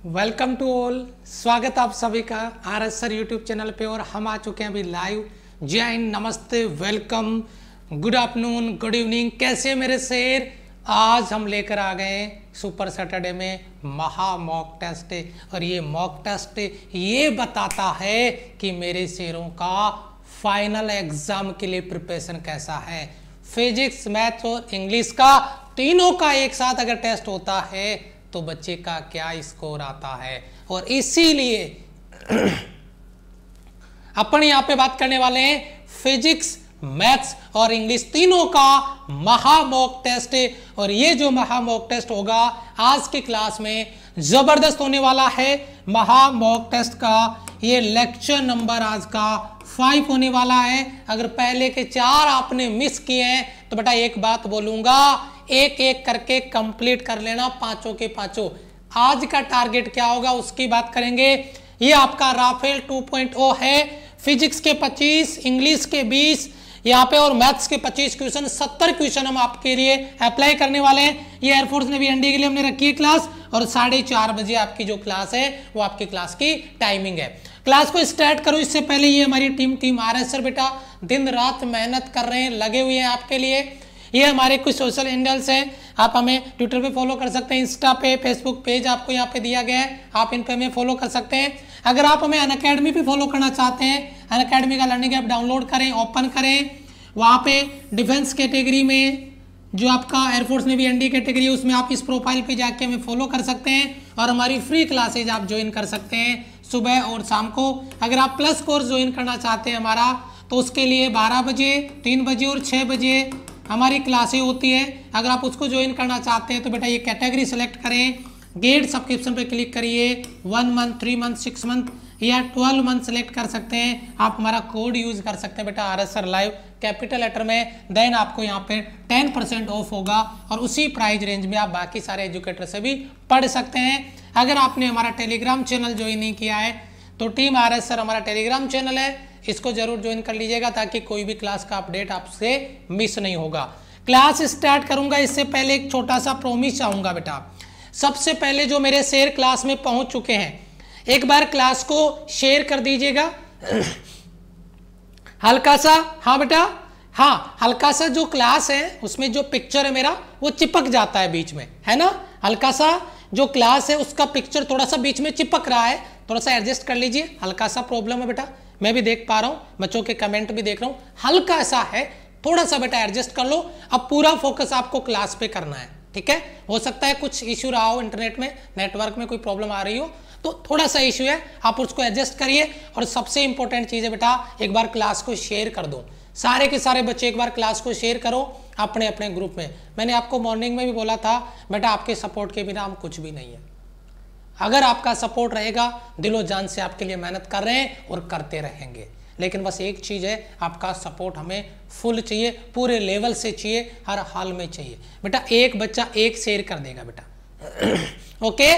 Welcome to all. स्वागत आप सभी का RS सर यूट्यूब चैनल पे। और हम आ चुके हैं अभी लाइव। जय हिंद, नमस्ते, welcome, good afternoon, good evening. कैसे मेरे शेर? आज हम लेकर आ गए सुपर सैटरडे में महा मॉक टेस्ट। और ये मॉक टेस्ट ये बताता है कि मेरे शेरों का फाइनल एग्जाम के लिए प्रिपरेशन कैसा है। फिजिक्स, मैथ्स और इंग्लिश का तीनों का एक साथ अगर टेस्ट होता है तो बच्चे का क्या स्कोर आता है। और इसीलिए अपन यहां पे बात करने वाले हैं फिजिक्स, मैथ्स और इंग्लिश तीनों का महा मॉक टेस्ट। और ये जो महा मॉक टेस्ट होगा आज की क्लास में जबरदस्त होने वाला है। महा मॉक टेस्ट का ये लेक्चर नंबर आज का 5 होने वाला है। अगर पहले के 4 आपने मिस किए हैं तो बेटा एक बात बोलूंगा, एक एक करके कंप्लीट कर लेना, पांचों के पांचों। आज का टारगेट क्या होगा उसकी बात करेंगे। ये आपका राफेल 2.0 है। फिजिक्स के 25, इंग्लिश के 20 यहाँ पे और मैथ्स के 25 क्वेश्चन, 70 क्वेश्चन हम आपके लिए अप्लाई करने वाले हैं। ये एयरफोर्स नेवी एनडी के लिए हमने रखी है क्लास। और 4:30 बजे आपकी जो क्लास है वो आपकी क्लास की टाइमिंग है। क्लास को स्टार्ट करो इससे पहले ये हमारी टीम RS सर बेटा दिन रात मेहनत कर रहे हैं, लगे हुए हैं आपके लिए। ये हमारे कुछ सोशल हैंडल्स हैं, आप हमें ट्विटर पे फॉलो कर सकते हैं, इंस्टा पे, फेसबुक पेज आपको यहाँ पे दिया गया है, आप इन पे हमें फॉलो कर सकते हैं। अगर आप हमें अनअकैडमी पे फॉलो करना चाहते हैं, अनअकैडमी का लर्निंग ऐप डाउनलोड करें, ओपन करें। वहाँ पे डिफेंस कैटेगरी में जो आपका एयरफोर्स नेवी एनडी कैटेगरी है उसमें आप इस प्रोफाइल पे जाके हमें फॉलो कर सकते हैं और हमारी फ्री क्लासेज आप ज्वाइन कर सकते हैं सुबह और शाम को। अगर आप प्लस कोर्स ज्वाइन करना चाहते हैं हमारा तो उसके लिए 12 बजे, 3 बजे और 6 बजे हमारी क्लासें होती है। अगर आप उसको ज्वाइन करना चाहते हैं तो बेटा ये कैटेगरी सेलेक्ट करें, गेट सब्सक्रिप्शन पे क्लिक करिए। 1 मंथ, 3 मंथ, 6 मंथ या 12 मंथ सेलेक्ट कर सकते हैं। आप हमारा कोड यूज कर सकते हैं बेटा RS sir live capital letter में। देन आपको यहाँ पे 10% ऑफ होगा और उसी प्राइस रेंज में आप बाकी सारे एजुकेटर से भी पढ़ सकते हैं। अगर आपने हमारा टेलीग्राम चैनल ज्वाइन नहीं किया है तो टीम RS सर हमारा टेलीग्राम चैनल है, इसको जरूर ज्वाइन कर लीजिएगा ताकि कोई भी क्लास का अपडेट आपसे मिस नहीं होगा। क्लास स्टार्ट करूंगा इससे पहले एक छोटा सा प्रॉमिस चाहूंगा बेटा। सबसे पहले जो मेरे शेयर क्लास में पहुंच चुके हैं एक बार क्लास को शेयर कर दीजिएगा हल्का सा। हाँ बेटा, हाँ हल्का सा जो क्लास है उसमें जो पिक्चर है मेरा वो चिपक जाता है बीच में, है ना। हल्का सा जो क्लास है उसका पिक्चर थोड़ा सा बीच में चिपक रहा है, थोड़ा सा एडजस्ट कर लीजिए। हल्का सा प्रॉब्लम है बेटा, मैं भी देख पा रहा हूं, बच्चों के कमेंट भी देख रहा हूं, हल्का सा है, थोड़ा सा बेटा एडजस्ट कर लो। अब पूरा फोकस आपको क्लास पे करना है, ठीक है। हो सकता है कुछ इश्यू रहा हो, इंटरनेट में, नेटवर्क में कोई प्रॉब्लम आ रही हो तो थोड़ा सा इश्यू है, आप उसको एडजस्ट करिए। और सबसे इंपॉर्टेंट चीज है बेटा एक बार क्लास को शेयर कर दो, सारे के सारे बच्चे एक बार क्लास को शेयर करो अपने अपने ग्रुप में। मैंने आपको मॉर्निंग में भी बोला था बेटा आपके सपोर्ट के बिना हम कुछ भी नहीं है। अगर आपका सपोर्ट रहेगा, दिलो जान से आपके लिए मेहनत कर रहे हैं और करते रहेंगे। लेकिन बस एक चीज है, आपका सपोर्ट हमें फुल चाहिए, पूरे लेवल से चाहिए, हर हाल में चाहिए बेटा। एक बच्चा एक शेयर कर देगा बेटा ओके,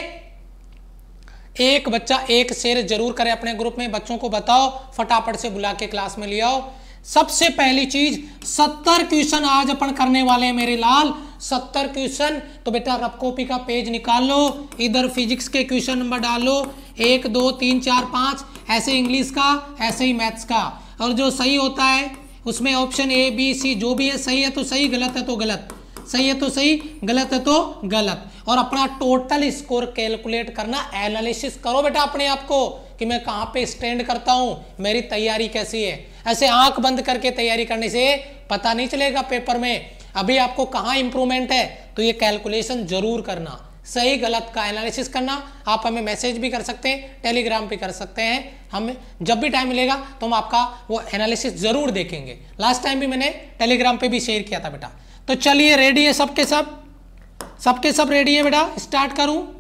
एक बच्चा एक शेयर जरूर करे अपने ग्रुप में। बच्चों को बताओ, फटाफट से बुला के क्लास में ले आओ। सबसे पहली चीज 70 क्वेश्चन आज अपन करने वाले हैं मेरे लाल, 70 क्वेश्चन। तो बेटा रफ कॉपी का पेज निकाल लो, इधर फिजिक्स के क्वेश्चन नंबर डालो 1 2 3 4 5, ऐसे इंग्लिश का, ऐसे ही मैथ्स का। और जो सही होता है उसमें ऑप्शन A B C जो भी है, सही है तो सही, गलत है तो गलत, सही है तो सही, गलत है तो गलत। और अपना टोटल स्कोर कैलकुलेट करना, एनालिसिस करो बेटा अपने आप को कि मैं कहाँ पे स्टैंड करता हूँ, मेरी तैयारी कैसी है। ऐसे आंख बंद करके तैयारी करने से पता नहीं चलेगा पेपर में अभी आपको कहाँ इंप्रूवमेंट है। तो ये कैलकुलेशन जरूर करना, सही गलत का एनालिसिस करना। आप हमें मैसेज भी कर सकते हैं, टेलीग्राम पे कर सकते हैं, हमें जब भी टाइम मिलेगा तो हम आपका वो एनालिसिस जरूर देखेंगे। लास्ट टाइम भी मैंने टेलीग्राम पे भी शेयर किया था बेटा। तो चलिए रेडी है सबके सब, सबके सब रेडी है बेटा। स्टार्ट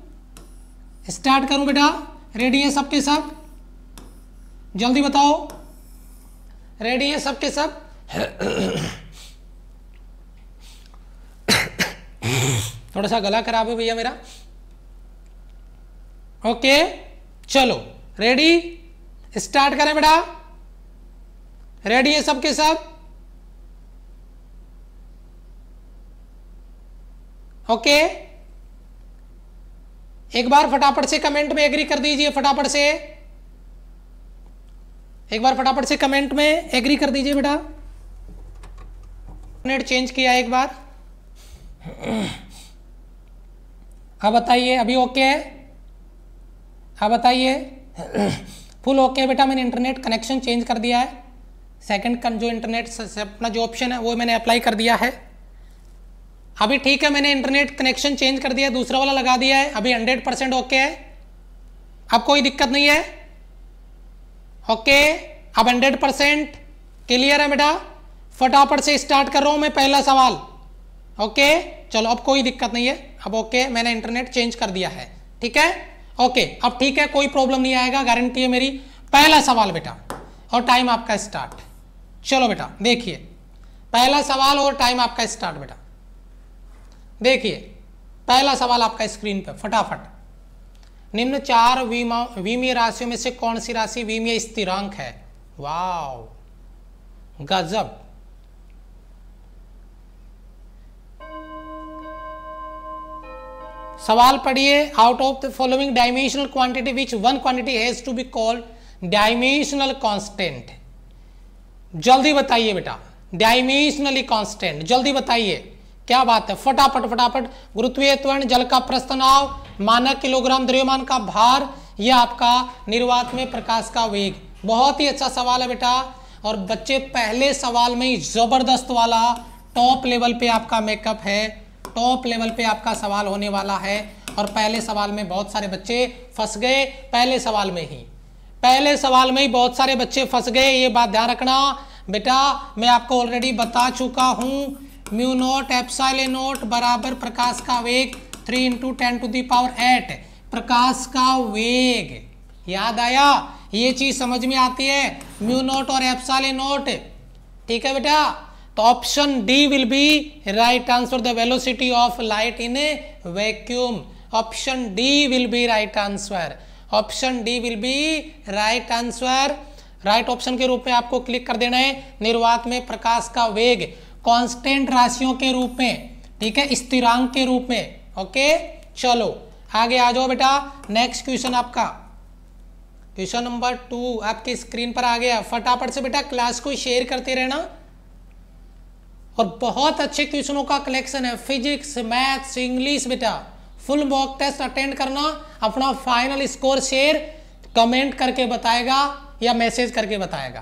करूं बेटा, रेडी है सबके सब, जल्दी बताओ, रेडी है सबके सब। थोड़ा सा गला खराब है भैया मेरा। ओके चलो रेडी, स्टार्ट करें बेटा। रेडी है सबके सब, ओके एक बार फटाफट से कमेंट में एग्री कर दीजिए, फटाफट से एक बार फटाफट से कमेंट में एग्री कर दीजिए बेटा। नेट चेंज किया एक बार। अब बताइए अभी ओके है? अब बताइए फुल ओके बेटा। मैंने इंटरनेट कनेक्शन चेंज कर दिया है, सेकंड जो इंटरनेट अपना जो ऑप्शन है वो मैंने अप्लाई कर दिया है। अभी ठीक है, मैंने इंटरनेट कनेक्शन चेंज कर दिया, दूसरा वाला लगा दिया है। अभी 100% ओके है, अब कोई दिक्कत नहीं है। ओके, अब 100% क्लियर है बेटा। फटाफट से स्टार्ट कर रहा हूं मैं पहला सवाल। ओके चलो, अब कोई दिक्कत नहीं है। अब ओके, मैंने इंटरनेट चेंज कर दिया है, ठीक है। ओके अब ठीक है, कोई प्रॉब्लम नहीं आएगा, गारंटी है मेरी। पहला सवाल बेटा और टाइम आपका स्टार्ट। चलो बेटा देखिए, पहला सवाल और टाइम आपका स्टार्ट बेटा। देखिए पहला सवाल आपका स्क्रीन पे फटाफट। निम्न 4 विमीय राशियों में से कौन सी राशि विमीय स्थिरांक है? वाओ गजब। सवाल पढ़िए। Out of the following dimensional quantity which one quantity has to be called dimensional constant. जल्दी बताइए बेटा, डायमेंशनली कांस्टेंट, जल्दी बताइए क्या बात है, फटाफट फटाफट। गुरुत्वीय त्वरण, जल का प्रस्तनाव, मानक किलोग्राम द्रव्यमान का भार, यह आपका निर्वात में प्रकाश का वेग। बहुत ही अच्छा सवाल है बेटा। और बच्चे पहले सवाल में ही जबरदस्त वाला टॉप लेवल पे आपका मेकअप है, टॉप लेवल पे आपका सवाल होने वाला है। और पहले सवाल में बहुत सारे बच्चे फंस गए, पहले सवाल में ही बहुत सारे बच्चे फंस गए, ये बात ध्यान रखना बेटा। मैं आपको ऑलरेडी बता चुका हूं, म्यू नॉट एप्सिलॉन नॉट बराबर प्रकाश का वेग 3 × 10⁸ प्रकाश का वेग। याद आया? ये चीज समझ में आती है, म्यू नॉट और एप्सिलॉन नॉट, ठीक है बेटा। तो option D will be right answer, the velocity of light in a vacuum. Option D will be right answer, option D will be right answer. Right option के रूप में आपको click कर देना है। निर्वात में प्रकाश का वेग कांस्टेंट राशियों के रूप में, ठीक है, स्थिरांक के रूप में। ओके चलो आगे आ जाओ बेटा। नेक्स्ट क्वेश्चन आपका क्वेश्चन नंबर 2 आपकी स्क्रीन पर आ गया। फटाफट से बेटा क्लास को शेयर करते रहना। और बहुत अच्छे क्वेश्चनों का कलेक्शन है, फिजिक्स, मैथ्स, इंग्लिश बेटा। फुल मॉक टेस्ट अटेंड करना, अपना फाइनल स्कोर शेयर कमेंट करके बताएगा या मैसेज करके बताएगा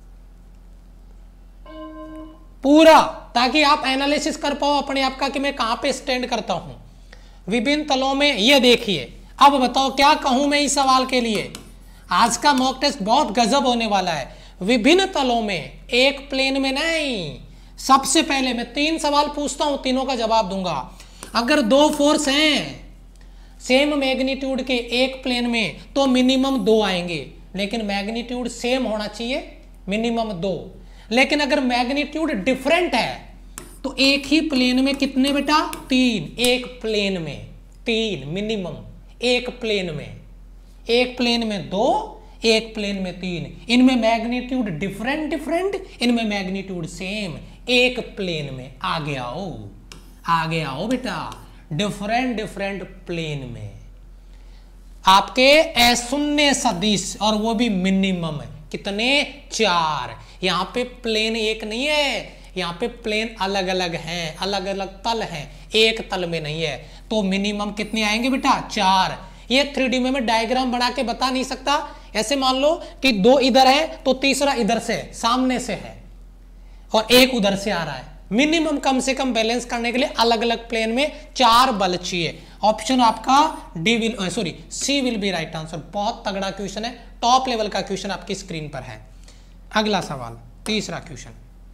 पूरा, ताकि आप एनालिसिस कर पाओ अपने आप का कि मैं कहां पे स्टैंड करता हूं विभिन्न तलों में। ये देखिए, अब बताओ क्या कहूं मैं इस सवाल के लिए। आज का मॉक टेस्ट बहुत गजब होने वाला है। विभिन्न तलों में, एक प्लेन में नहीं। सबसे पहले मैं 3 सवाल पूछता हूं, तीनों का जवाब दूंगा। अगर 2 फोर्स हैं सेम मैग्नीट्यूड के एक प्लेन में तो मिनिमम 2 आएंगे, लेकिन मैग्नीट्यूड सेम होना चाहिए, मिनिमम 2। लेकिन अगर मैग्नीट्यूड डिफरेंट है तो एक ही प्लेन में कितने बेटा? 3। एक प्लेन में 3 मिनिमम, एक प्लेन में 2, एक प्लेन में 3। इनमें मैग्नीट्यूड डिफरेंट, इनमें मैग्नीट्यूड सेम। एक प्लेन में आगे आओ बेटा, डिफरेंट प्लेन में आपके अशून्य सदिश, और वो भी मिनिमम है। कितने? 4। यहां पे प्लेन एक नहीं है, यहाँ पे प्लेन अलग अलग हैं, अलग अलग तल हैं, एक तल में नहीं है। तो मिनिमम कितने आएंगे बेटा? 4। ये 3D में मैं डायग्राम बना के बता नहीं सकता। ऐसे मान लो कि 2 इधर है तो तीसरा इधर से सामने से है और एक उधर से आ रहा है। मिनिमम कम से कम बैलेंस करने के लिए अलग अलग प्लेन में 4 बल चाहिए। ऑप्शन आपका C will be right answer. बहुत तगड़ा क्वेश्चन है, टॉप लेवल का क्वेश्चन आपकी स्क्रीन पर है। अगला सवाल, तीसरा क्वेश्चन।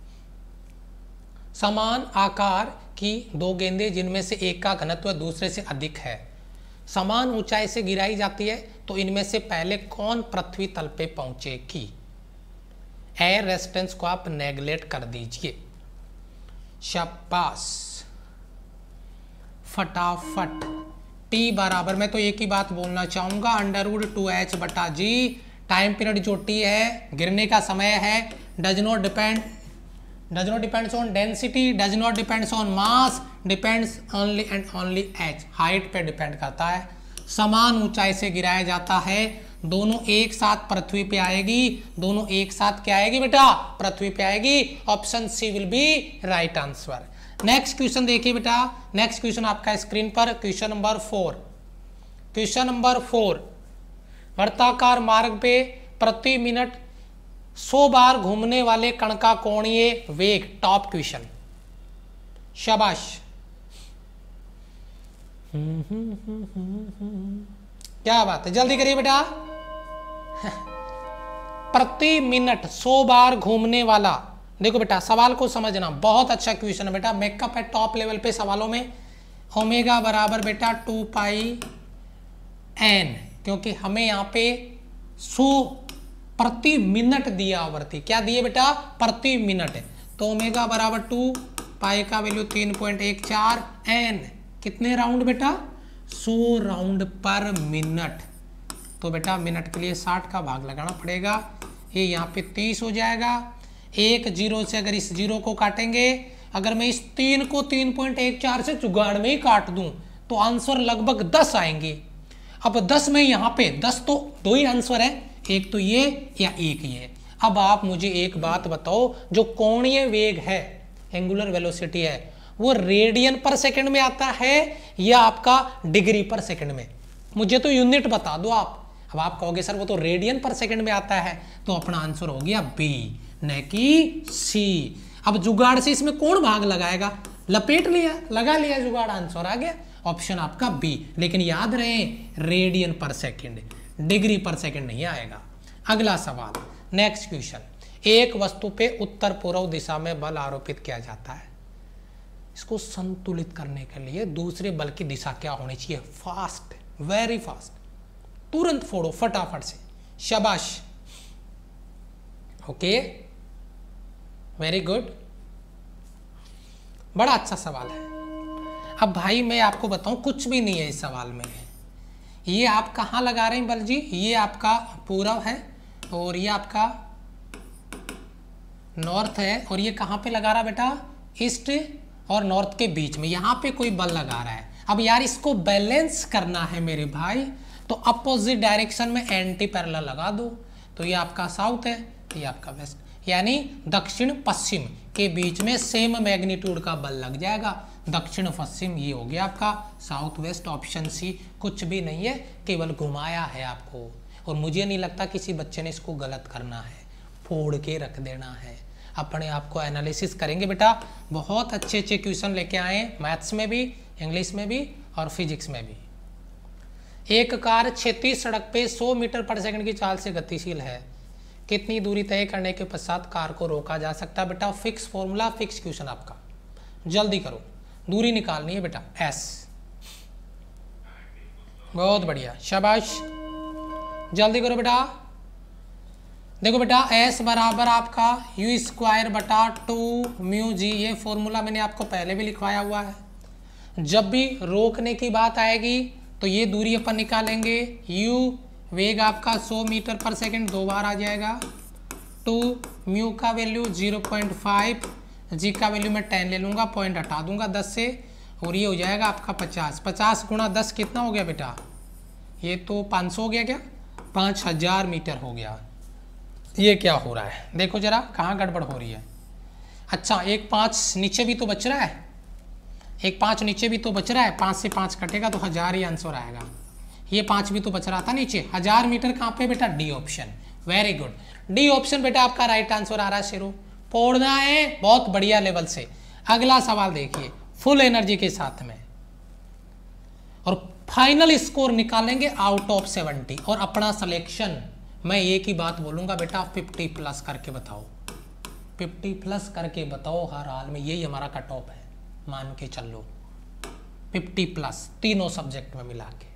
समान आकार की 2 गेंदें जिनमें से एक का घनत्व दूसरे से अधिक है, समान ऊंचाई से गिराई जाती है, तो इनमें से पहले कौन पृथ्वी तल पे पहुंचेगी? एयर रेजिस्टेंस को आप नेगलेक्ट कर दीजिए। शाबाश, फटाफट। टी बराबर, मैं तो एक ही बात बोलना चाहूंगा, √2h/g। टाइम पीरियड जो टी है, गिरने का समय है, does not depends on density, does not depends on mass, depends only and only h, height पे डिपेंड करता है। समान ऊंचाई से गिराया जाता है, दोनों एक साथ पृथ्वी पे आएगी, दोनों एक साथ क्या आएगी बेटा, पृथ्वी पे आएगी। Option C will be right answer. Next question देखिए बेटा, नेक्स्ट क्वेश्चन आपका स्क्रीन पर, क्वेश्चन नंबर 4। क्वेश्चन नंबर 4, वृत्ताकार मार्ग पे प्रति मिनट 100 बार घूमने वाले कण का कोणीय वेग, टॉप क्वेश्चन, शाबाश। क्या बात है, जल्दी करिए बेटा। प्रति मिनट 100 बार घूमने वाला, देखो बेटा सवाल को समझना, बहुत अच्छा क्वेश्चन है बेटा, मेकअप है टॉप लेवल पे सवालों में। ओमेगा बराबर बेटा 2 पाई एन, क्योंकि हमें यहाँ पे 100 प्रति मिनट दिया, आवर्ती क्या दिए बेटा, प्रति मिनट। तो ओमेगा बराबर 2 पाई का वैल्यू 3.14 एन, कितने राउंड बेटा, 100 राउंड पर मिनट। तो बेटा मिनट के लिए 60 का भाग लगाना पड़ेगा, ये यहाँ पे 30 हो जाएगा। एक जीरो से अगर इस जीरो को काटेंगे, अगर मैं इस 3 को 3.14 से जुगाड़ में ही काट दूं तो आंसर लगभग 10 आएंगे। अब 10 में यहाँ पे 10 तो 2 ही आंसर है, एक तो ये या एक ये। अब आप मुझे एक बात बताओ, जो कोणीय वेग है, एंगुलर वेलोसिटी है, वो रेडियन पर सेकंड में आता है या आपका डिग्री पर सेकंड में? मुझे तो यूनिट बता दो आप। अब आप कहोगे सर वो तो रेडियन पर सेकंड में आता है, तो अपना आंसर हो गया बी, न कि सी। अब जुगाड़ से इसमें कौन भाग लगाएगा, लपेट लिया, लगा लिया जुगाड़, आंसर आ गया, ऑप्शन आपका बी। लेकिन याद रहे रेडियन पर सेकंड, डिग्री पर सेकंड नहीं आएगा। अगला सवाल, नेक्स्ट क्वेश्चन, एक वस्तु पे उत्तर पूर्व दिशा में बल आरोपित किया जाता है, इसको संतुलित करने के लिए दूसरे बल की दिशा क्या होनी चाहिए? फास्ट, वेरी फास्ट, तुरंत फोड़ो फटाफट से, शाबाश। ओके, वेरी गुड, बड़ा अच्छा सवाल है। अब भाई मैं आपको बताऊं, कुछ भी नहीं है इस सवाल में। ये आप कहाँ लगा रहे हैं बल जी? ये आपका पूर्व है और ये आपका नॉर्थ है, और ये कहाँ पे लगा रहा बेटा? ईस्ट और नॉर्थ के बीच में, यहाँ पे कोई बल लगा रहा है। अब यार इसको बैलेंस करना है मेरे भाई, तो अपोजिट डायरेक्शन में एंटी पैरेलल लगा दो। तो ये आपका साउथ है, ये आपका वेस्ट, यानी दक्षिण पश्चिम के बीच में सेम मैग्नीट्यूड का बल लग जाएगा। दक्षिण पश्चिम ये हो गया आपका साउथ वेस्ट, ऑप्शन सी। कुछ भी नहीं है, केवल घुमाया है आपको, और मुझे नहीं लगता किसी बच्चे ने इसको गलत करना है, फोड़ के रख देना है। अपने आप को एनालिसिस करेंगे बेटा, बहुत अच्छे अच्छे क्वेश्चन लेके आए, मैथ्स में भी, इंग्लिश में भी और फिजिक्स में भी। एक कार क्षैतिज सड़क पे 100 मीटर पर सेकंड की चाल से गतिशील है, कितनी दूरी तय करने के पश्चात कार को रोका जा सकता है? बेटा फिक्स फॉर्मूला, फिक्स क्वेश्चन आपका, जल्दी करो, दूरी निकालनी है बेटा, एस। बहुत बढ़िया, शाबाश, जल्दी करो बेटा। देखो बेटा एस बराबर आपका यू स्क्वायर बटा 2 म्यू जी, ये फॉर्मूला मैंने आपको पहले भी लिखवाया हुआ है। जब भी रोकने की बात आएगी तो ये दूरी अपन निकालेंगे, यू वेग आपका 100 मीटर पर सेकंड 2 बार आ जाएगा, 2 म्यू का वैल्यू 0.5, जी का वैल्यू मैं 10 ले लूँगा, पॉइंट हटा दूंगा 10 से, और ये हो जाएगा आपका 50। 50 गुणा 10 कितना हो गया बेटा? ये तो 500 हो गया क्या? 5000 मीटर हो गया। ये क्या हो रहा है, देखो जरा कहाँ गड़बड़ हो रही है। अच्छा एक 5 नीचे भी तो बच रहा है, एक 5 नीचे भी तो बच रहा है, 5 से 5 कटेगा तो 1000 ही आंसर आएगा। ये 5 भी तो बच रहा था नीचे, 1000 मीटर कहाँ पे बेटा? D option, very good, D option बेटा आपका राइट आंसर आ रहा है। शेरू फोड़ना है बहुत बढ़िया लेवल से। अगला सवाल देखिए, फुल एनर्जी के साथ में, और फाइनल स्कोर निकालेंगे आउट ऑफ 70, और अपना सिलेक्शन मैं एक ही बात बोलूंगा बेटा, 50 प्लस करके बताओ, 50 प्लस करके बताओ, हर हाल में यही हमारा कट ऑफ है, मान के चल लो 50 प्लस तीनों सब्जेक्ट में मिला के।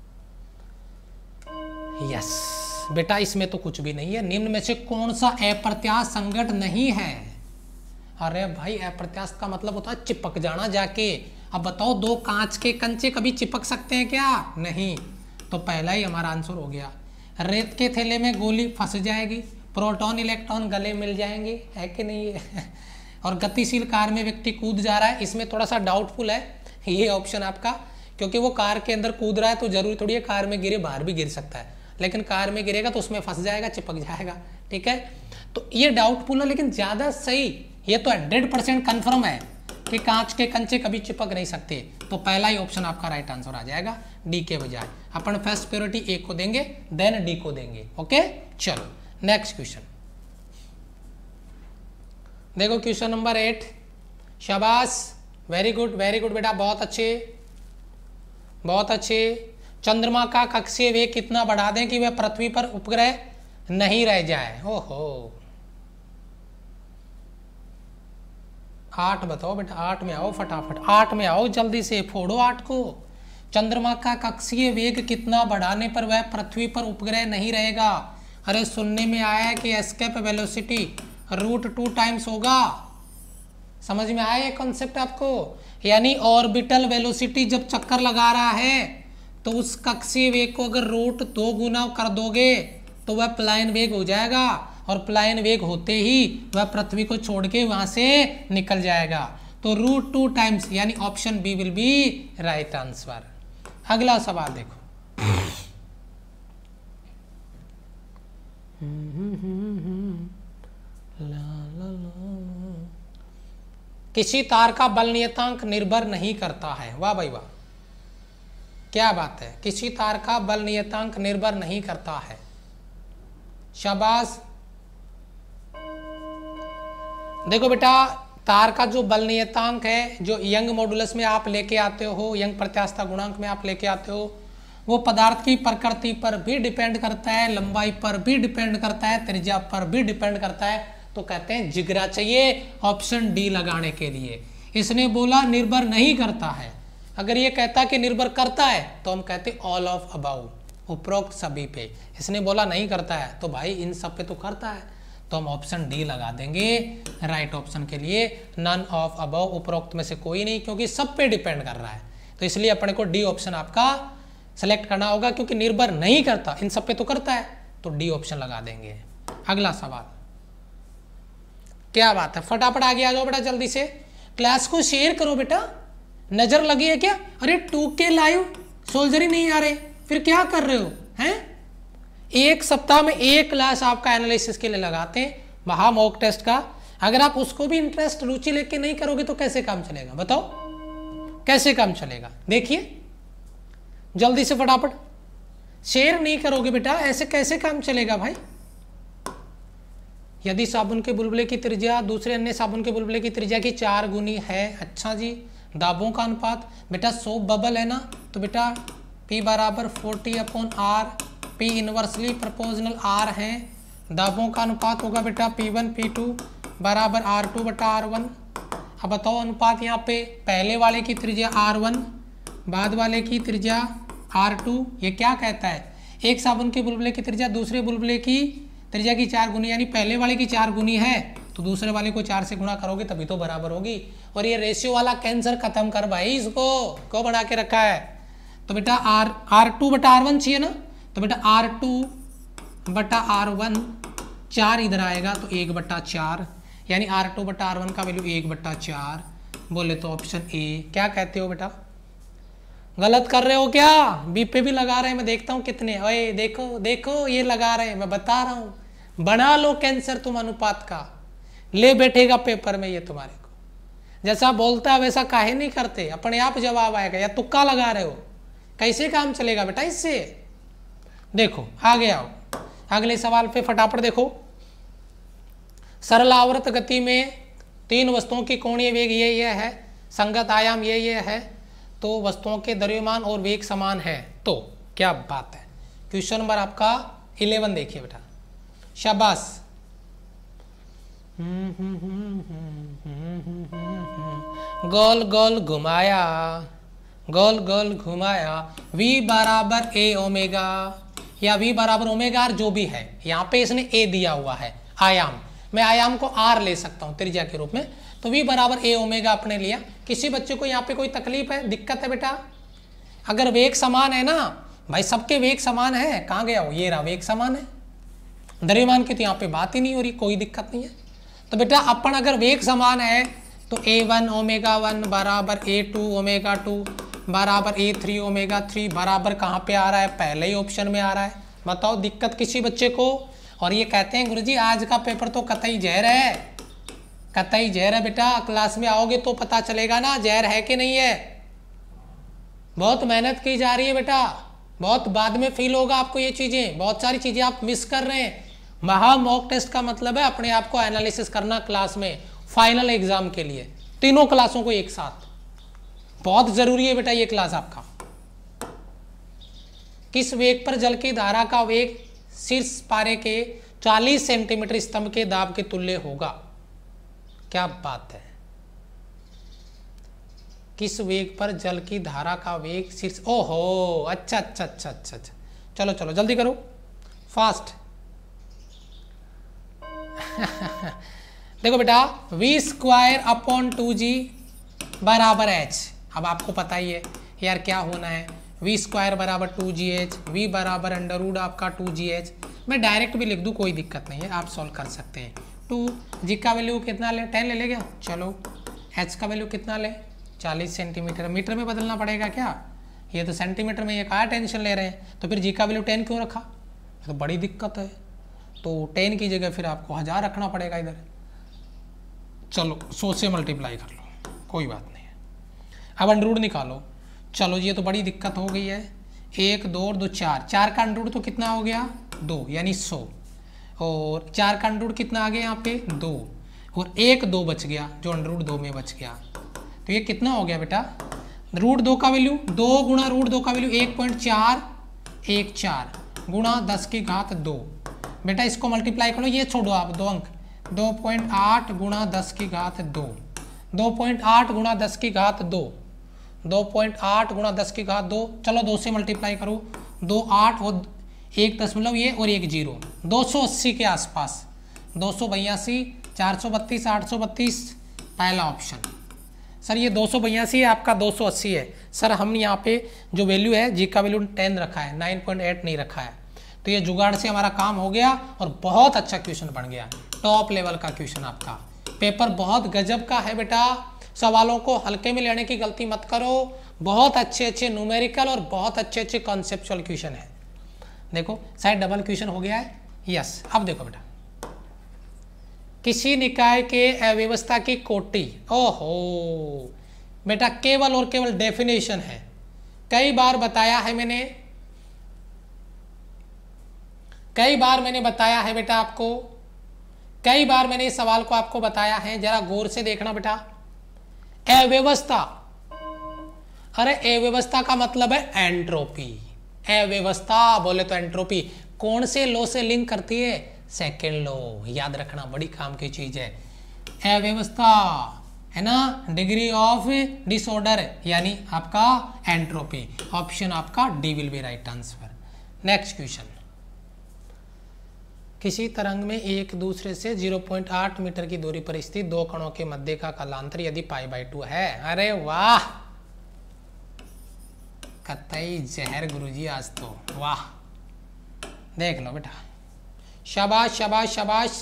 यस बेटा, इसमें तो कुछ भी नहीं है। निम्न में से कौन सा अप्रत्यास्थ संघट नहीं है? अरे भाई अप्रत्यास्थ का मतलब होता है चिपक जाना जाके। अब बताओ, 2 कांच के कंचे कभी चिपक सकते हैं क्या? नहीं। तो पहला ही हमारा आंसर हो गया। रेत के थैले में गोली फंस जाएगी, प्रोटॉन इलेक्ट्रॉन गले मिल जाएंगे, है कि नहीं है? और गतिशील कार में व्यक्ति कूद जा रहा है, इसमें थोड़ा सा डाउटफुल है ये ऑप्शन आपका, क्योंकि वो कार के अंदर कूद रहा है तो जरूरी थोड़ी है कार में गिरे, बाहर भी गिर सकता है, लेकिन कार में गिरेगा तो उसमें फंस जाएगा, चिपक जाएगा। ठीक है, तो ये डाउटफुल है, लेकिन ज्यादा सही ये तो 100% कन्फर्म है कि कांच के कंचे कभी चिपक नहीं सकते। तो पहला ही ऑप्शन आपका राइट आंसर आ जाएगा, डी के बजाय। अपन फर्स्ट प्रायोरिटी ए को देंगे, देन डी को देंगे। ओके, चलो नेक्स्ट क्वेश्चन देखो, क्वेश्चन नंबर 8। शाबाश, वेरी गुड बेटा, बहुत अच्छे बहुत अच्छे। चंद्रमा का कक्षीय वेग कितना बढ़ा दें कि वह पृथ्वी पर उपग्रह नहीं रह जाए? ओहो, 8 बताओ बेटा, 8 में आओ फटाफट, 8 में आओ जल्दी से, फोड़ो 8 को। चंद्रमा का कक्षीय वेग कितना बढ़ाने पर वह पृथ्वी पर उपग्रह नहीं रहेगा? अरे सुनने में आया है कि एस्केप वेलोसिटी √2 टाइम्स होगा। समझ में आया ये कॉन्सेप्ट आपको? यानी ऑर्बिटल वेलोसिटी जब चक्कर लगा रहा है तो उस कक्षीय वेग को अगर √2 गुना कर दोगे तो वह प्लायन वेग हो जाएगा, और प्लायन वेग होते ही वह पृथ्वी को छोड़ के वहां से निकल जाएगा। तो √2 टाइम्स, यानी option B will be right answer. अगला सवाल देखो, किसी तार का बल नियतांक निर्भर नहीं करता है। वाह भाई वाह, क्या बात है, किसी तार का बल नियतांक निर्भर नहीं करता है। शाबाश। देखो बेटा, तार का जो बल नियतांक है, जो यंग मॉडुलस में आप लेके आते हो, यंग प्रत्यास्थता गुणांक में आप लेके आते हो, वो पदार्थ की प्रकृति पर भी डिपेंड करता है, लंबाई पर भी डिपेंड करता है, त्रिज्या पर भी डिपेंड करता है। तो कहते हैं जिगरा चाहिए ऑप्शन डी लगाने के लिए। इसने बोला निर्भर नहीं करता है, अगर ये कहता कि निर्भर करता है तो हम कहते ऑल ऑफ अबाउ, उपरोक्त सभी पे। इसने बोला नहीं करता है तो भाई इन सब पे तो करता है, तो हम ऑप्शन डी लगा देंगे राइट ऑप्शन के लिए। नन ऑफ अबाउ, उपरोक्त में से कोई नहीं, क्योंकि सब पे डिपेंड कर रहा है, तो इसलिए अपने को डी ऑप्शन आपका सेलेक्ट करना होगा, क्योंकि निर्भर नहीं करता, इन सब पे तो करता है, तो डी ऑप्शन लगा देंगे। अगला सवाल, क्या बात है, फटाफट आगे आ जाओ बेटा जल्दी से, क्लास को शेयर करो बेटा। नजर लगी है क्या? अरे 2K लाइव सोल्जर ही नहीं आ रहे, फिर क्या कर रहे हो हैं? एक सप्ताह में एक क्लास आपका एनालिसिस के लिए लगाते हैं, महा मॉक टेस्ट का। अगर आप उसको भी इंटरेस्ट रुचि लेके नहीं करोगे तो कैसे काम चलेगा? बताओ कैसे काम चलेगा? देखिए जल्दी से फटाफट, शेयर नहीं करोगे बेटा, ऐसे कैसे काम चलेगा भाई? यदि साबुन के बुलबुले की त्रिज्या दूसरे अन्य साबुन के बुलबुले की त्रिज्या की 4 गुनी है, अच्छा जी, दाबों का अनुपात बेटा सोप बबल है ना, तो बेटा P बराबर 40/R, P inversely proportional R है। दाबों का अनुपात होगा बेटा P1 P2 बराबर R2/R1। अब बताओ अनुपात यहाँ पे, पहले वाले की त्रिज्या R1, बाद वाले की त्रिज्या R2। ये क्या कहता है? एक साबुन के बुलबुले की त्रिज्या दूसरे बुलबुले की त्रिज्या की 4 गुनी, यानी पहले वाले की 4 गुनी है तो दूसरे वाले को 4 से गुणा करोगे तभी तो बराबर होगी। और ये रेशियो वाला कैंसर खत्म कर भाई, इसको को बना के रखा है। तो बेटा R2/R1 चाहिए ना, तो बेटा R2/R1 4 इधर आएगा तो 1/4, यानी R2/R1 का वैल्यू 1/4 बोले तो ऑप्शन ए। क्या कहते हो बेटा? गलत कर रहे हो क्या? बी पे भी लगा रहे हैं, मैं देखता हूँ कितने। ओए देखो देखो, ये लगा रहे हैं, मैं बता रहा हूँ। बना लो कैंसर तुम अनुपात का, ले बैठेगा पेपर में ये तुम्हारे को। जैसा बोलता है वैसा काहे नहीं करते, अपने आप जवाब आएगा, या तुक्का लगा रहे हो? कैसे काम चलेगा बेटा इससे? देखो आगे आओ, अगले सवाल पे फटाफट देखो। सरल आवर्त गति में 3 वस्तुओं की कोणीय वेग ये है, संगत आयाम ये है, तो वस्तुओं के द्रव्यमान और वेग समान है। तो क्या बात है। क्वेश्चन नंबर आपका 11 देखिए बेटा, शाबाश। गोल गोल घुमाया, गोल गोल घुमाया, v बराबर a ओमेगा, या v बराबर ओमेगा r, जो भी है। यहाँ पे इसने a दिया हुआ है आयाम, मैं आयाम को r ले सकता हूँ त्रिज्या के रूप में, तो v बराबर a ओमेगा अपने लिया। किसी बच्चे को यहाँ पे कोई तकलीफ है, दिक्कत है बेटा? अगर वेग समान है ना भाई, सबके वेग समान है, कहाँ गया हो? ये रहा, वेग समान है, द्रव्यमान की तो यहाँ पे बात ही नहीं हो रही, कोई दिक्कत नहीं है। तो बेटा अपन अगर वेग समान है तो a1 ओमेगा 1 बराबर a2 ओमेगा 2 बराबर A3 ओमेगा 3 बराबर कहाँ पे आ रहा है, पहले ही ऑप्शन में आ रहा है। बताओ दिक्कत किसी बच्चे को। और ये कहते हैं गुरुजी आज का पेपर तो कतई जहर है, कतई जहर है बेटा, क्लास में आओगे तो पता चलेगा ना जहर है कि नहीं है। बहुत मेहनत की जा रही है बेटा, बहुत बाद में फील होगा आपको ये चीजें, बहुत सारी चीजें आप मिस कर रहे हैं। महा मॉक टेस्ट का मतलब है अपने आप को एनालिसिस करना क्लास में फाइनल एग्जाम के लिए, तीनों क्लासों को एक साथ। बहुत जरूरी है बेटा ये क्लास आपका। किस वेग पर जल की धारा का वेग शीर्ष पारे के 40 सेंटीमीटर स्तंभ के दाब के तुल्य होगा। क्या बात है, किस वेग पर जल की धारा का वेग शीर्ष, ओहो अच्छा अच्छा अच्छा अच्छा अच्छा, चलो चलो जल्दी करो फास्ट। देखो बेटा v स्क्वायर अपॉन 2g बराबर h। अब आपको पता ही है यार क्या होना है, v स्क्वायर बराबर 2gh, v बराबर अंडर रूट आपका 2gh। मैं डायरेक्ट भी लिख दूँ कोई दिक्कत नहीं है, आप सॉल्व कर सकते हैं। 2g का वैल्यू कितना ले, 10 ले ले क्या, चलो h का वैल्यू कितना ले 40 सेंटीमीटर, मीटर में बदलना पड़ेगा क्या, ये तो सेंटीमीटर में, ये कहा टेंशन ले रहे हैं, तो फिर जी का वैल्यू 10 क्यों रखा, तो बड़ी दिक्कत है। तो 10 की जगह फिर आपको 1000 रखना पड़ेगा इधर। चलो 100 से मल्टीप्लाई कर लो, कोई बात नहीं है। अब अंडर रूट निकालो, चलो ये तो बड़ी दिक्कत हो गई है। 1 2 और 2 4, 4 का अंडर रूट तो कितना हो गया 2 यानी 100, और 4 का अंडर रूट कितना आ गया यहाँ पे 2, और 1 2 बच गया जो अंडर रूट 2 में बच गया। तो ये कितना हो गया बेटा, रूट 2 का वैल्यू 2 गुणा रूट 2 का वैल्यू 1.414 गुणा 10 की घात 2। बेटा इसको मल्टीप्लाई करो, ये छोड़ो आप 2 अंक, 2.8 गुणा 10 की घात 2, 2.8 गुणा 10 की घात 2, 2.8 गुणा 10 की घात 2, चलो 2 से मल्टीप्लाई करो, 2 8 और 1 दशमलव ये और 1 0, 280 के आसपास, 282 432 832 पहला ऑप्शन। सर ये 282 है आपका 280 है सर, हम यहाँ पे जो वैल्यू है जी का वैल्यू 10 रखा है, 9.8 नहीं रखा है। तो ये जुगाड़ से हमारा काम हो गया और बहुत अच्छा क्वेश्चन बन गया, टॉप लेवल का क्वेश्चन। आपका पेपर बहुत गजब का है बेटा, सवालों को हल्के में लेने की गलती मत करो, बहुत अच्छे अच्छे न्यूमेरिकल और बहुत अच्छे अच्छे कॉन्सेप्चुअल क्वेश्चन है। देखो शायद डबल क्वेश्चन हो गया है, यस। अब देखो बेटा, किसी निकाय के अव्यवस्था की कोटि, ओहो बेटा केवल और केवल डेफिनेशन है, कई बार बताया है मैंने, कई बार मैंने बताया है बेटा आपको, कई बार मैंने इस सवाल को आपको बताया है, जरा गौर से देखना बेटा। अव्यवस्था, अरे अव्यवस्था का मतलब है एंट्रोपी, अव्यवस्था बोले तो एंट्रोपी कौन से लॉ से लिंक करती है, सेकेंड लॉ, याद रखना बड़ी काम की चीज है। अव्यवस्था है ना, डिग्री ऑफ डिसऑर्डर यानी आपका एंट्रोपी, ऑप्शन आपका D will be right answer. Next question, किसी तरंग में एक दूसरे से 0.8 मीटर की दूरी पर स्थित दो कणों के मध्य का कालांतर यदि π/2 है। अरे वाह, कतई जहर गुरुजी आज तो, वाह देख लो बेटा, शाबाश शाबाश शाबाश।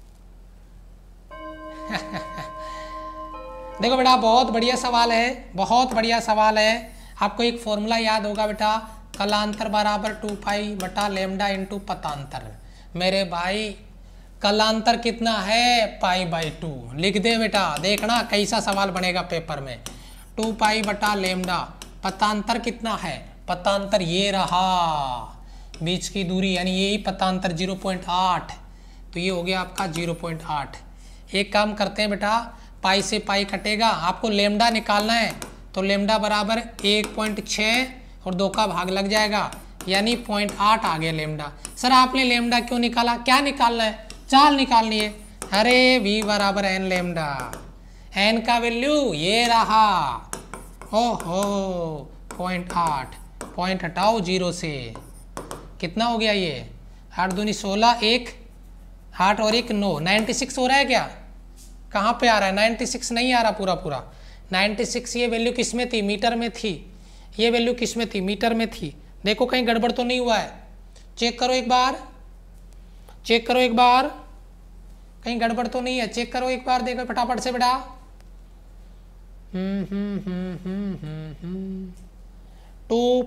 देखो बेटा बहुत बढ़िया सवाल है, बहुत बढ़िया सवाल है। आपको एक फॉर्मूला याद होगा बेटा, कलांतर बराबर 2π/λ इंटू पतांतर। मेरे भाई कलांतर कितना है π/2, लिख दे बेटा, देखना कैसा सवाल बनेगा पेपर में। 2π/λ, पतांतर कितना है, पतांतर ये रहा, बीच की दूरी यानी यही पतांतर 0.8, तो ये हो गया आपका 0.8। एक काम करते हैं बेटा, पाई से पाई कटेगा, आपको लेमडा निकालना है, तो लेमडा बराबर 1.6 और 2 का भाग लग जाएगा, यानी 0.8 आ गया लेमडा। सर आपने लेमडा क्यों निकाला, क्या निकालना है, चाल निकालनी है। अरे v बराबर n लेमडा, n का वैल्यू ये रहा, ओहो 0.8, पॉइंट हटाओ 0 से, कितना हो गया ये, 8 दूनी 16, 1 8 और 1 9, 96 हो रहा है क्या, कहाँ पे आ रहा है, 96 नहीं आ रहा पूरा पूरा, 96 ये वैल्यू किस में थी, मीटर में थी, ये वैल्यू किस में थी, मीटर में थी। देखो कहीं गड़बड़ तो नहीं हुआ है, चेक करो एक बार, चेक करो एक बार, कहीं गड़बड़ तो नहीं है, चेक करो एक बार, देखो फटाफट से बेटा।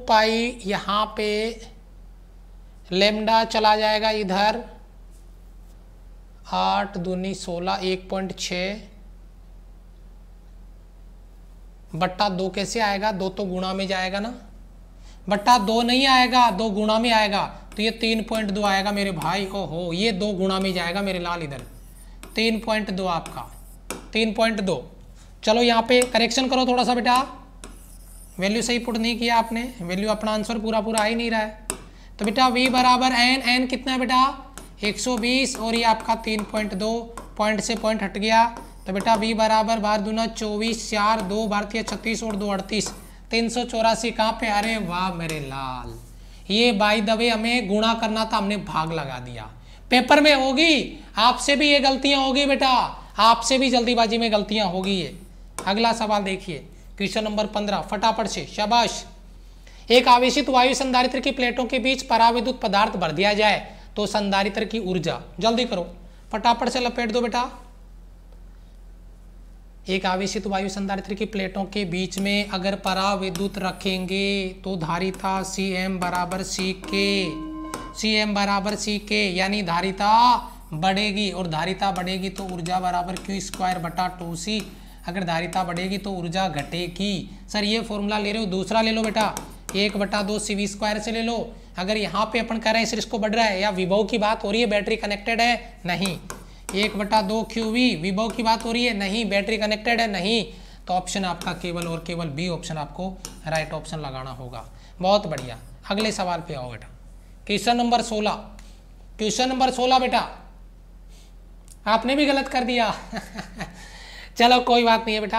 पाई यहाँ पे लेमडा चला जाएगा इधर, 8 दूनी 16, 1.6 बट्टा 2 कैसे आएगा, 2 तो गुणा में जाएगा ना, बट्टा 2 नहीं आएगा, 2 गुणा में आएगा, तो ये 3.2 आएगा मेरे भाई। ओहो, ये 2 गुणा में जाएगा मेरे लाल, इधर 3.2 आपका, 3.2। चलो यहाँ पे करेक्शन करो थोड़ा सा बेटा, वैल्यू सही पुट नहीं किया आपने, वैल्यू अपना आंसर पूरा पूरा आ ही नहीं रहा है। तो बेटा v बराबर n कितना है बेटा 120, और ये आपका 3.2, पॉइंट से पॉइंट हट गया, तो बेटा v बराबर 12 दूना 24, 4 2 12 36 और 2 38, 384 कहाँ पे, अरे वाह मेरे लाल, ये बाय द वे हमें गुणा करना था, हमने भाग लगा दिया। पेपर में होगी, आपसे भी ये गलतियां होगी बेटा, आपसे भी जल्दीबाजी में गलतियां होगी ये। अगला सवाल देखिए, क्वेश्चन नंबर 15, फटाफट से, शाबाश। एक आवेशित वायु संधारित्र की प्लेटों के बीच पराविद्युत पदार्थ भर दिया जाए तो संधारित्र की ऊर्जा, जल्दी करो फटाफट से लपेट दो बेटा। एक आवेशित वायु संधारित्र की प्लेटों के बीच में अगर पराविद्युत रखेंगे तो धारिता Cm बराबर Cm बराबर Ck, यानी धारिता बढ़ेगी, और धारिता बढ़ेगी तो ऊर्जा बराबर Q² बटा 2C। अगर धारिता बढ़ेगी तो ऊर्जा घटेगी। सर ये फॉर्मूला ले रहे हो, दूसरा ले लो बेटा, 1/2 CV² से ले लो। अगर यहाँ पे अपन कह रहे हैं सिर्फ इसको बढ़ रहा है, या विभव की बात हो रही है, बैटरी कनेक्टेड है, नहीं। 1/2 QV विभव की बात हो रही है, नहीं। बैटरी कनेक्टेड है, नहीं। तो ऑप्शन आपका केवल और केवल बी ऑप्शन आपको राइट ऑप्शन लगाना होगा। बहुत बढ़िया, अगले सवाल पे आओ बेटा, क्वेश्चन नंबर 16। क्वेश्चन नंबर 16 बेटा, आपने भी गलत कर दिया चलो कोई बात नहीं है बेटा।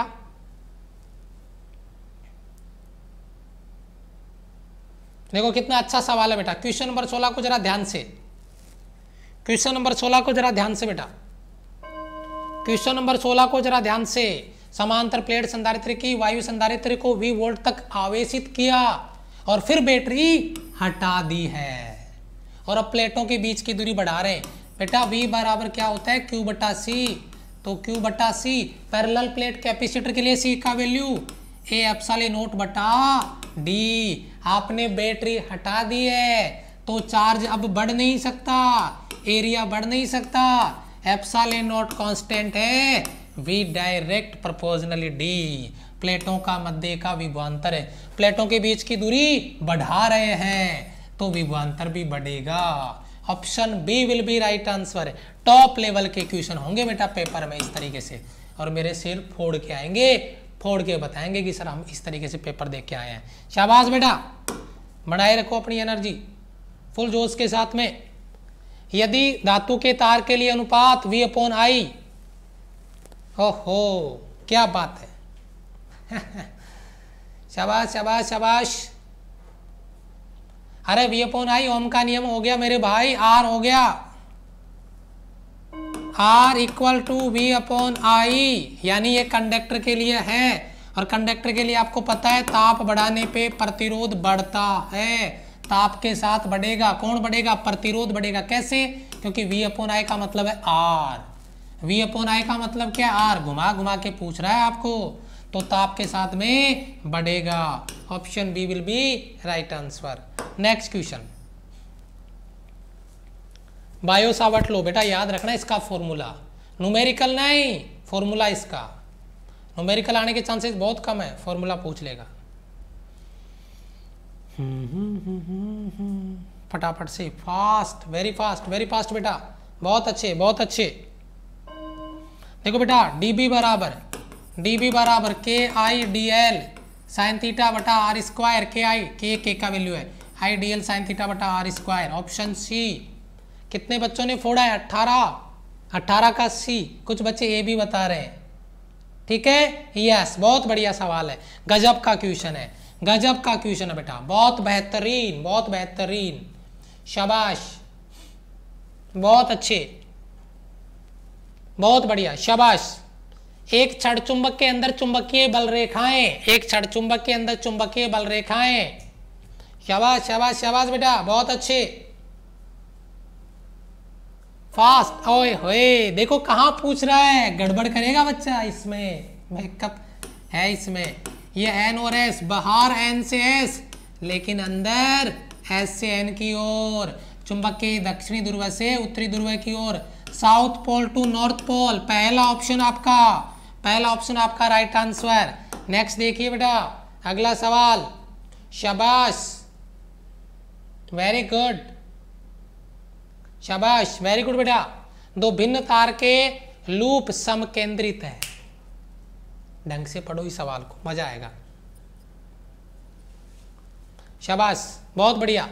देखो कितना अच्छा सवाल है बेटा। क्वेश्चन नंबर 16 को जरा ध्यान से, क्वेश्चन नंबर 16 को जरा ध्यान से बेटा, क्वेश्चन नंबर 16 को जरा ध्यान से। समांतर प्लेट संधारित्र की वायु संधारित्र को V वोल्ट तक आवेशित किया और फिर बैटरी हटा दी है, और अब प्लेटों के बीच की दूरी बढ़ा रहे हैं। बेटा V बराबर क्या होता है, Q/C। तो Q/C पैरेलल प्लेट कैपेसिटर के लिए C का वैल्यू A/0/D। आपने बैटरी हटा दी है तो चार्ज अब बढ़ नहीं सकता, एरिया बढ़ नहीं सकता। ε0 कांस्टेंट है, V डायरेक्ट प्रोपोर्शनली D। प्लेटों का मध्य का विभवांतर है, प्लेटों के बीच की दूरी बढ़ा रहे हैं तो विभवांतर भी बढ़ेगा। Option B will be right answer. Top level के क्वेश्चन होंगे बेटा पेपर में इस तरीके से, और मेरे सिर फोड़ के आएंगे, फोड़ के बताएंगे कि सर हम इस तरीके से पेपर देख के आए हैं। शाबाश बेटा, बनाए रखो अपनी एनर्जी फुल जोश के साथ में। यदि धातु के तार के लिए अनुपात V/I, ओहो क्या बात है शाबाश शाबाश शाबाश। अरे V/I ओम का नियम हो गया मेरे भाई, R हो गया, R = V/I, यानी ये कंडक्टर के लिए है, और कंडक्टर के लिए आपको पता है ताप बढ़ाने पे प्रतिरोध बढ़ता है। ताप के साथ बढ़ेगा, कौन बढ़ेगा, प्रतिरोध बढ़ेगा। कैसे, क्योंकि V/I का मतलब है R। V/I का मतलब क्या, R। घुमा घुमा के पूछ रहा है आपको, तो ताप के साथ में बढ़ेगा। Option B will be right answer. Next question, Biot Savart law बेटा, याद रखना इसका फॉर्मूला, न्यूमेरिकल नहीं, फॉर्मूला इसका। न्यूमेरिकल आने के चांसेस बहुत कम है, फॉर्मूला पूछ लेगा। फटाफट से, फास्ट, वेरी फास्ट बेटा, बहुत अच्छे बहुत अच्छे। देखो बेटा, dB बराबर KI/dl sin θ/r²। K का वैल्यू है, IDL sin θ/r²। Option C. कितने बच्चों ने फोड़ा है, 18 का सी। कुछ बच्चे ए भी बता रहे हैं, ठीक है, यस, बहुत बढ़िया सवाल है, गजब का क्वेश्चन है, गजब का क्वेश्चन है बेटा, बहुत बेहतरीन, बहुत बेहतरीन, शाबाश, बहुत अच्छे, बहुत बढ़िया, शाबाश। एक क्षण चुंबक के अंदर चुंबकीय बल रेखाएं, एक क्षण चुंबक के अंदर चुंबकीय बल रेखाएं, शाबाश शाबाश शाबाश बेटा, बहुत अच्छे, फास्ट। ओए होए, देखो कहाँ पूछ रहा है, गड़बड़ करेगा बच्चा, इसमें बैकअप है, इसमें ये N और S, बाहर N से S, लेकिन अंदर एस से एन की ओर, चुंबक के दक्षिणी ध्रुव से उत्तरी ध्रुव की ओर, south pole to north pole. पहला ऑप्शन आपका राइट आंसर। नेक्स्ट देखिए बेटा अगला सवाल। शाबाश, वेरी गुड, शाबाश, वेरी गुड बेटा। दो भिन्न तार के लूप समकेंद्रित है। ढंग से पढ़ो इस सवाल को, मजा आएगा। शाबाश, बहुत बढ़िया।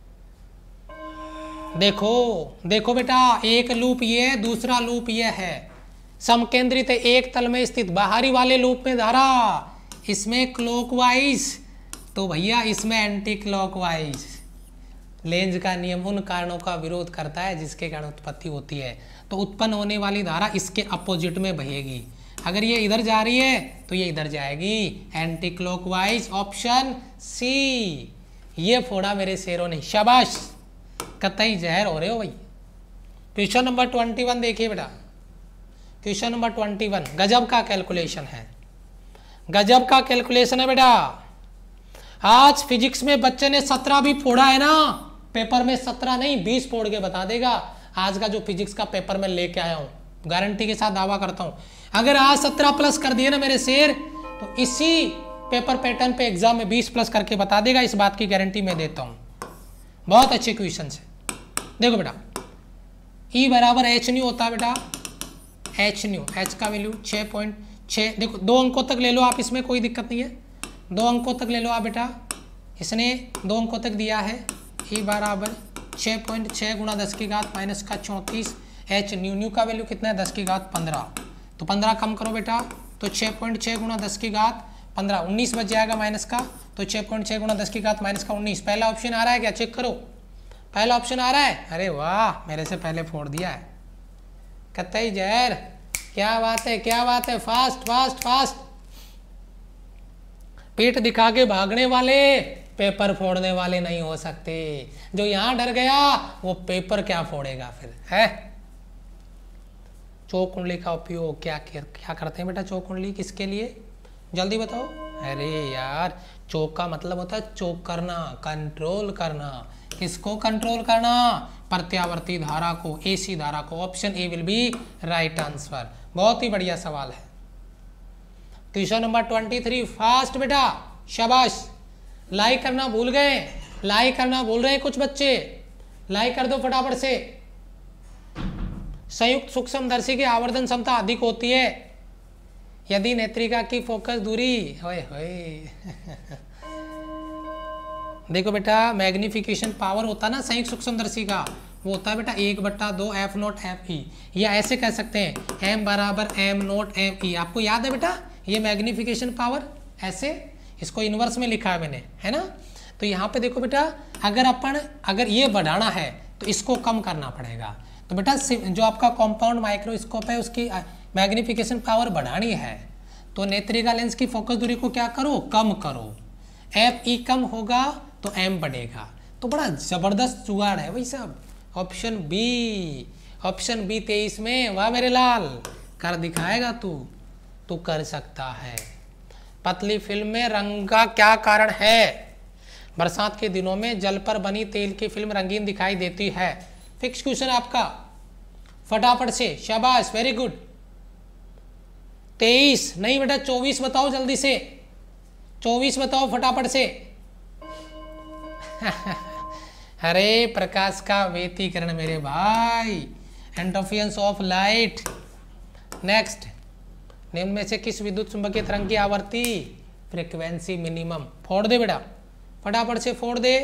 देखो देखो बेटा, एक लूप ये है, दूसरा लूप ये है, समकेंद्रित है, एक तल में स्थित। बाहरी वाले लूप में धारा इसमें क्लॉकवाइज, तो भैया इसमें एंटी क्लॉकवाइज। लेंज का नियम उन कारणों का विरोध करता है जिसके कारण उत्पत्ति होती है, तो उत्पन्न होने वाली धारा इसके अपोजिट में बहेगी। अगर ये इधर जा रही है तो ये इधर जाएगी, एंटी क्लॉकवाइज। Option C. ये फोड़ा मेरे शेरों ने, शाबाश, कतई जहर हो रहे हो भाई। क्वेश्चन नंबर 21 देखिए बेटा, क्वेश्चन नंबर 21 गजब का कैलकुलेशन है, गजब का कैलकुलेशन है बेटा। आज फिजिक्स में बच्चे ने 17 भी फोड़ा है ना, पेपर में 17 नहीं 20 फोड़ के बता देगा। आज का जो फिजिक्स का पेपर मैं लेके आया हूं, गारंटी के साथ दावा करता हूं, अगर आज 17 प्लस कर दिए ना मेरे शेर, तो इसी पेपर पैटर्न पे एग्जाम में 20 प्लस करके बता देगा, इस बात की गारंटी मैं देता हूं। बहुत अच्छे क्वेश्चन है। देखो बेटा, E बराबर एच न्यू होता है बेटा, एच न्यू, एच का वैल्यू 6.6। देखो 2 अंकों तक ले लो आप, इसमें कोई दिक्कत नहीं है, 2 अंकों तक ले लो आप बेटा। इसने 2 अंकों तक दिया है, E बराबर 6.6 गुणा 10 की घात माइनस का 34। एच न्यू, न्यू का वैल्यू कितना है 10 की घात 15, तो 15 कम करो बेटा, तो 6.6 गुणा 10 की घात 15, 19 बच जाएगा माइनस का, तो 6.6 गुणा 10 की घात माइनस का 19। पहला ऑप्शन आ रहा है क्या, चेक करो, पहला ऑप्शन आ रहा है। अरे वाह, मेरे से पहले फोड़ दिया है, कतई जहर, क्या बात है, क्या बात है, फास्ट फास्ट फास्ट। पीठ दिखा के भागने वाले पेपर फोड़ने वाले नहीं हो सकते। जो यहां डर गया वो पेपर क्या फोड़ेगा फिर, है। चौक कुंडली का उपयोग क्या करते हैं बेटा, चौक कुंडली किसके लिए, जल्दी बताओ। अरे यार, चौक का मतलब होता है चौक करना, कंट्रोल करना। किसको कंट्रोल करना, प्रत्यावर्ती धारा को, एसी धारा को। Option A will be right answer. बहुत ही बढ़िया सवाल है। क्वेश्चन नंबर 23 फास्ट बेटा, शाबाश। लाइक करना भूल गए, लाइक करना भूल रहे हैं कुछ बच्चे, लाइक कर दो फटाफट से। संयुक्त सूक्ष्मदर्शी की आवर्धन क्षमता अधिक होती है यदि नेत्रिका की फोकस दूरी, होए होए देखो बेटा, मैग्निफिकेशन पावर होता है ना संयुक्त सूक्ष्मदर्शी का, वो होता है बेटा 1/2 F0 FE, या ऐसे कह सकते हैं M बराबर M0 ME। आपको याद है बेटा ये मैग्निफिकेशन पावर, ऐसे इसको इनवर्स में लिखा है मैंने, है ना। तो यहाँ पे देखो बेटा, अगर ये बढ़ाना है तो इसको कम करना पड़ेगा। तो बेटा जो आपका कॉम्पाउंड माइक्रोस्कोप है उसकी मैग्निफिकेशन पावर बढ़ानी है, तो नेत्रिका लेंस की फोकस दूरी को क्या करो, कम करो। FE कम होगा तो M बढ़ेगा। तो बड़ा जबरदस्त जुगाड़ है भाई साहब। ऑप्शन बी, ऑप्शन बी 23 में, वाह मेरे लाल, कर दिखाएगा तू कर सकता है। पतली फिल्म में रंग का क्या कारण है, बरसात के दिनों में जल पर बनी तेल की फिल्म रंगीन दिखाई देती है। फिक्स क्वेश्चन आपका, फटाफट से, शाबाश, वेरी गुड। 23 नहीं बेटा 24 बताओ जल्दी से, 24 बताओ फटाफट से अरे प्रकाश का व्यतिकरण मेरे भाई, इंटरफेरेंस ऑफ लाइट। नेक्स्ट, निम्न में से किस विद्युत चुंबकीय तरंग की आवर्ती फ्रीक्वेंसी मिनिमम, फोड़ दे बेटा फटाफट से, फोड़ दे।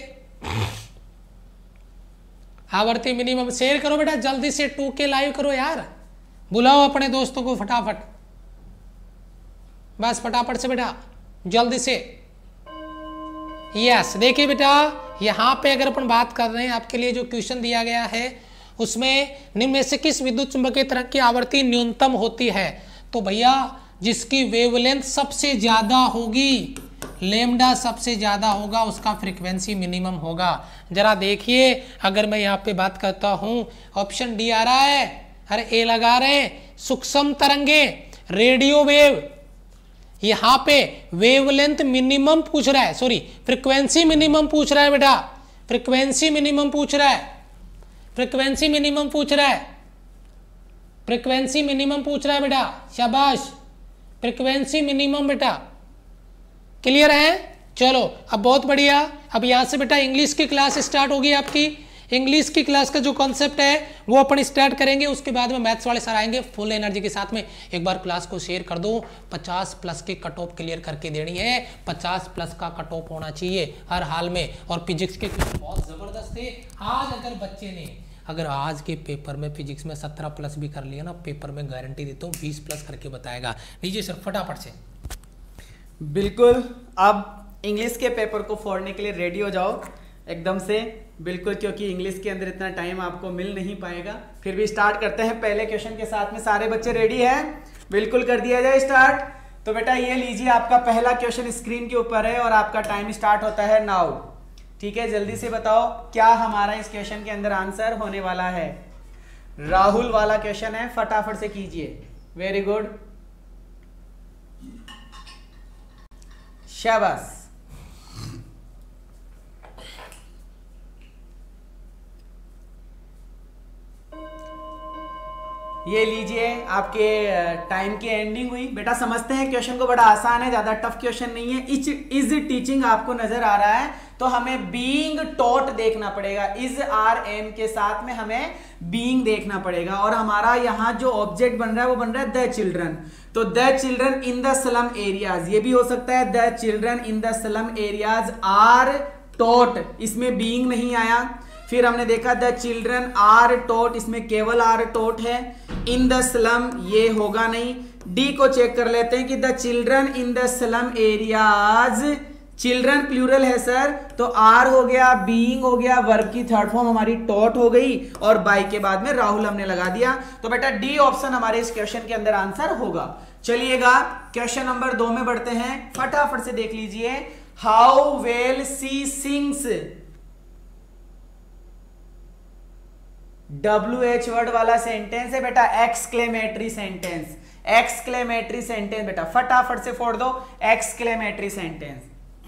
आवर्ती मिनिमम शेयर करो बेटा जल्दी से, 2K लाइव करो यार, बुलाओ अपने दोस्तों को फटाफट, बस फटाफट से बेटा जल्दी से। यस, देखिए बेटा यहाँ पे अगर अपन बात कर रहे हैं, आपके लिए जो क्वेश्चन दिया गया है उसमें निम्न में से किस विद्युत चुंबकीय तरंग की आवर्ती न्यूनतम होती है, तो भैया जिसकी वेवलेंथ सबसे ज्यादा होगी, लेमडा सबसे ज्यादा होगा, उसका फ्रीक्वेंसी मिनिमम होगा। जरा देखिए, अगर मैं यहाँ पे बात करता हूँ, ऑप्शन डी आ रहा है, अरे ए लगा रहे हैं, सूक्ष्म तरंगे, रेडियो वेव, यहां पे वेवलेंथ मिनिमम पूछ रहा है, सॉरी फ्रीक्वेंसी मिनिमम पूछ रहा है बेटा, फ्रीक्वेंसी मिनिमम पूछ रहा है, फ्रीक्वेंसी मिनिमम पूछ रहा है, फ्रीक्वेंसी मिनिमम पूछ रहा है बेटा, शाबाश, फ्रीक्वेंसी मिनिमम बेटा। क्लियर है? चलो अब बहुत बढ़िया। अब यहां से बेटा इंग्लिश की क्लास स्टार्ट होगी आपकी। इंग्लिश की क्लास का जो कॉन्सेप्ट है वो अपन स्टार्ट करेंगे, उसके बाद में मैथ्स वाले सर आएंगे फुल एनर्जी के साथ में। एक बार क्लास को शेयर कर दो, 50 प्लस की कट ऑफ क्लियर करके देनी है, 50 प्लस का कट ऑफ होना चाहिए हर हाल में। और फिजिक्स के क्लास बहुत जबरदस्त थे। आज अगर बच्चे ने अगर आज के पेपर में फिजिक्स में 17 प्लस भी कर लिया ना, पेपर में गारंटी देता हूँ 20 प्लस करके बताएगा। लीजिए सर फटाफट से। बिल्कुल, अब इंग्लिश के पेपर को फोड़ने के लिए रेडी हो जाओ एकदम से, बिल्कुल, क्योंकि इंग्लिश के अंदर इतना टाइम आपको मिल नहीं पाएगा। फिर भी स्टार्ट करते हैं पहले क्वेश्चन के साथ में। सारे बच्चे रेडी हैं? बिल्कुल कर दिया जाए स्टार्ट। तो बेटा ये लीजिए, आपका पहला क्वेश्चन स्क्रीन के ऊपर है और आपका टाइम स्टार्ट होता है नाउ। ठीक है, जल्दी से बताओ क्या हमारा इस क्वेश्चन के अंदर आंसर होने वाला है। राहुल वाला क्वेश्चन है, फटाफट से कीजिए। वेरी गुड, शाबाश। ये लीजिए, आपके टाइम की एंडिंग हुई। बेटा समझते हैं क्वेश्चन को, बड़ा आसान है, ज्यादा टफ क्वेश्चन नहीं है। इज टीचिंग आपको नजर आ रहा है तो हमें बीइंग टॉट देखना पड़ेगा। इज आर एम के साथ में हमें बीइंग देखना पड़ेगा। और हमारा यहाँ जो ऑब्जेक्ट बन रहा है वो बन रहा है द चिल्ड्रन। तो the children in the slum areas, ये भी हो सकता है the children in the slum areas are taught, इसमें बीइंग नहीं आया। फिर हमने देखा द चिल्ड्रन आर टॉट, इसमें केवल आर टॉट है। इन द स्लम ये होगा नहीं। डी को चेक कर लेते हैं कि the children in the slum areas, children plural है सर, तो आर हो गया, बीइंग हो गया, वर्ब की थर्ड फॉर्म हमारी टॉट हो गई और बाई के बाद में राहुल हमने लगा दिया। तो बेटा डी ऑप्शन हमारे इस क्वेश्चन के अंदर आंसर होगा। चलिएगा क्वेश्चन नंबर 2 में बढ़ते हैं, फटाफट से देख लीजिए। How well she sings, WH word वाला सेंटेंस है बेटा, एक्सक्लेमेटरी सेंटेंस, एक्सक्लेमेटरी सेंटेंस बेटा, फटाफट से फोड़ दो एक्सक्लेमेटरी सेंटेंस।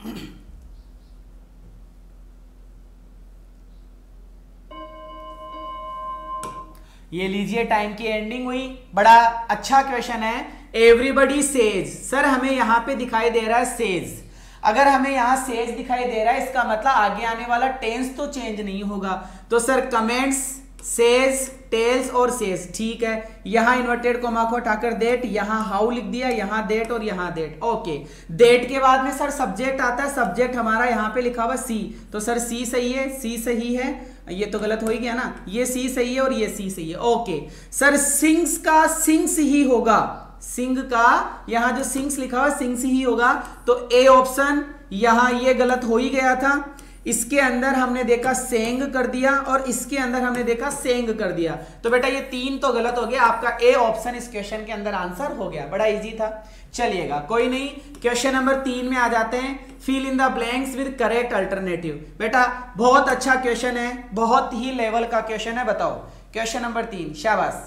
ये लीजिए, टाइम की एंडिंग हुई। बड़ा अच्छा क्वेश्चन है। एवरीबडी सेज, सर हमें यहां पे दिखाई दे रहा है सेज। अगर हमें यहां सेज दिखाई दे रहा है, इसका मतलब आगे आने वाला टेंस तो चेंज नहीं होगा। तो सर कमेंट्स, सेज, टेल्स और सेज, ठीक है। यहां इन्वर्टेड कोमा को हटाकर देट, यहां हाउ लिख दिया, यहां देट और यहां देट। ओके, देट के बाद में सर सब्जेक्ट आता है, सब्जेक्ट हमारा यहां पे लिखा हुआ सी, तो सर सी सही है, सी सही है, ये तो गलत हो ही गया ना, ये सी सही है और ये सी सही है। ओके सर, सिंग्स का सिंग्स ही होगा, सिंग का यहां जो सिंग्स लिखा हुआ सिंग्स ही होगा। तो ए ऑप्शन यहां ये गलत हो ही गया था। इसके अंदर हमने देखा सेंग कर दिया और इसके अंदर हमने देखा सेंग कर दिया। तो बेटा ये 3 तो गलत हो गया, आपका ए ऑप्शन इस क्वेश्चन के अंदर आंसर हो गया। बड़ा इजी था। चलिएगा कोई नहीं, क्वेश्चन नंबर 3 में आ जाते हैं। Fill in the blanks with correct alternative. बेटा बहुत अच्छा क्वेश्चन है, बहुत ही लेवल का क्वेश्चन है। बताओ क्वेश्चन नंबर 3, शाबाश।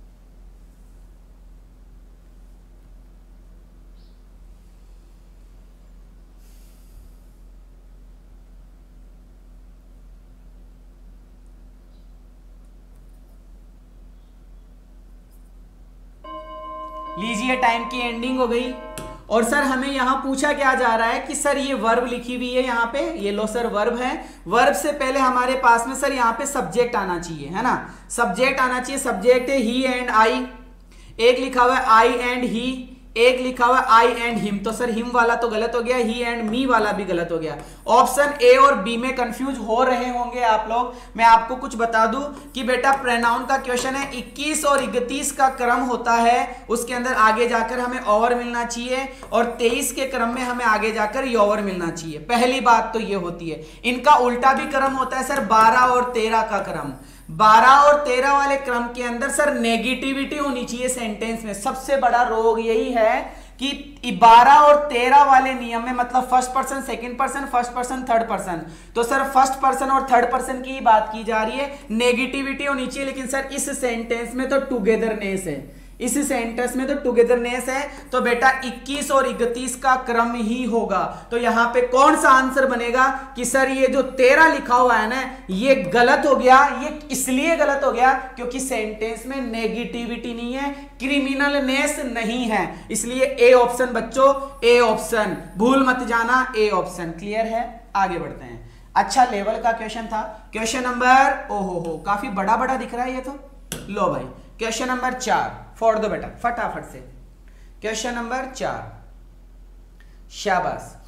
लीजिए, टाइम की एंडिंग हो गई। और सर हमें यहां पूछा क्या जा रहा है कि सर ये वर्ब लिखी हुई है यहां पे, ये लो सर वर्ब है। वर्ब से पहले हमारे पास में सर यहां पे सब्जेक्ट आना चाहिए, है ना, सब्जेक्ट आना चाहिए। सब्जेक्ट है ही एंड आई, एक लिखा हुआ है आई एंड ही, एक लिखा हुआ आई एंड हिम। तो सर हिम वाला तो गलत हो गया, ही एंड मी वाला भी गलत हो गया। ऑप्शन ए और बी में कंफ्यूज हो रहे होंगे आप लोग। मैं आपको कुछ बता दूं कि बेटा प्रोनाउन का क्वेश्चन है, 21 और 31 का क्रम होता है, उसके अंदर आगे जाकर हमें ओवर मिलना चाहिए और 23 के क्रम में हमें आगे जाकर योवर मिलना चाहिए। पहली बात तो ये होती है। इनका उल्टा भी क्रम होता है सर, 12 और 13 का क्रम। 12 और 13 वाले क्रम के अंदर सर नेगेटिविटी होनी चाहिए सेंटेंस में। सबसे बड़ा रोग यही है कि 12 और 13 वाले नियम में, मतलब first person, second person, first person, third person, तो सर फर्स्ट पर्सन और थर्ड पर्सन की बात की जा रही है। नेगेटिविटी होनी चाहिए, लेकिन सर इस सेंटेंस में तो टुगेदरनेस है। इस सेंटेंस में तो टुगेदरनेस है, तो बेटा 21 और 31 का क्रम ही होगा। तो यहां पे कौन सा आंसर बनेगा कि सर ये जो 13 लिखा हुआ है ना ये गलत हो गया। ये इसलिए गलत हो गया क्योंकि सेंटेंस में नेगेटिविटी नहीं है, क्रिमिनलनेस नहीं है, इसलिए ए ऑप्शन बच्चों, ए ऑप्शन, भूल मत जाना, ए ऑप्शन। क्लियर है? आगे बढ़ते हैं। अच्छा लेवल का क्वेश्चन था। क्वेश्चन नंबर, ओहो काफी बड़ा बड़ा दिख रहा है ये तो। लो भाई क्वेश्चन नंबर 4 फोड़ दो बेटा फटाफट से। क्वेश्चन नंबर 4, शाबाश।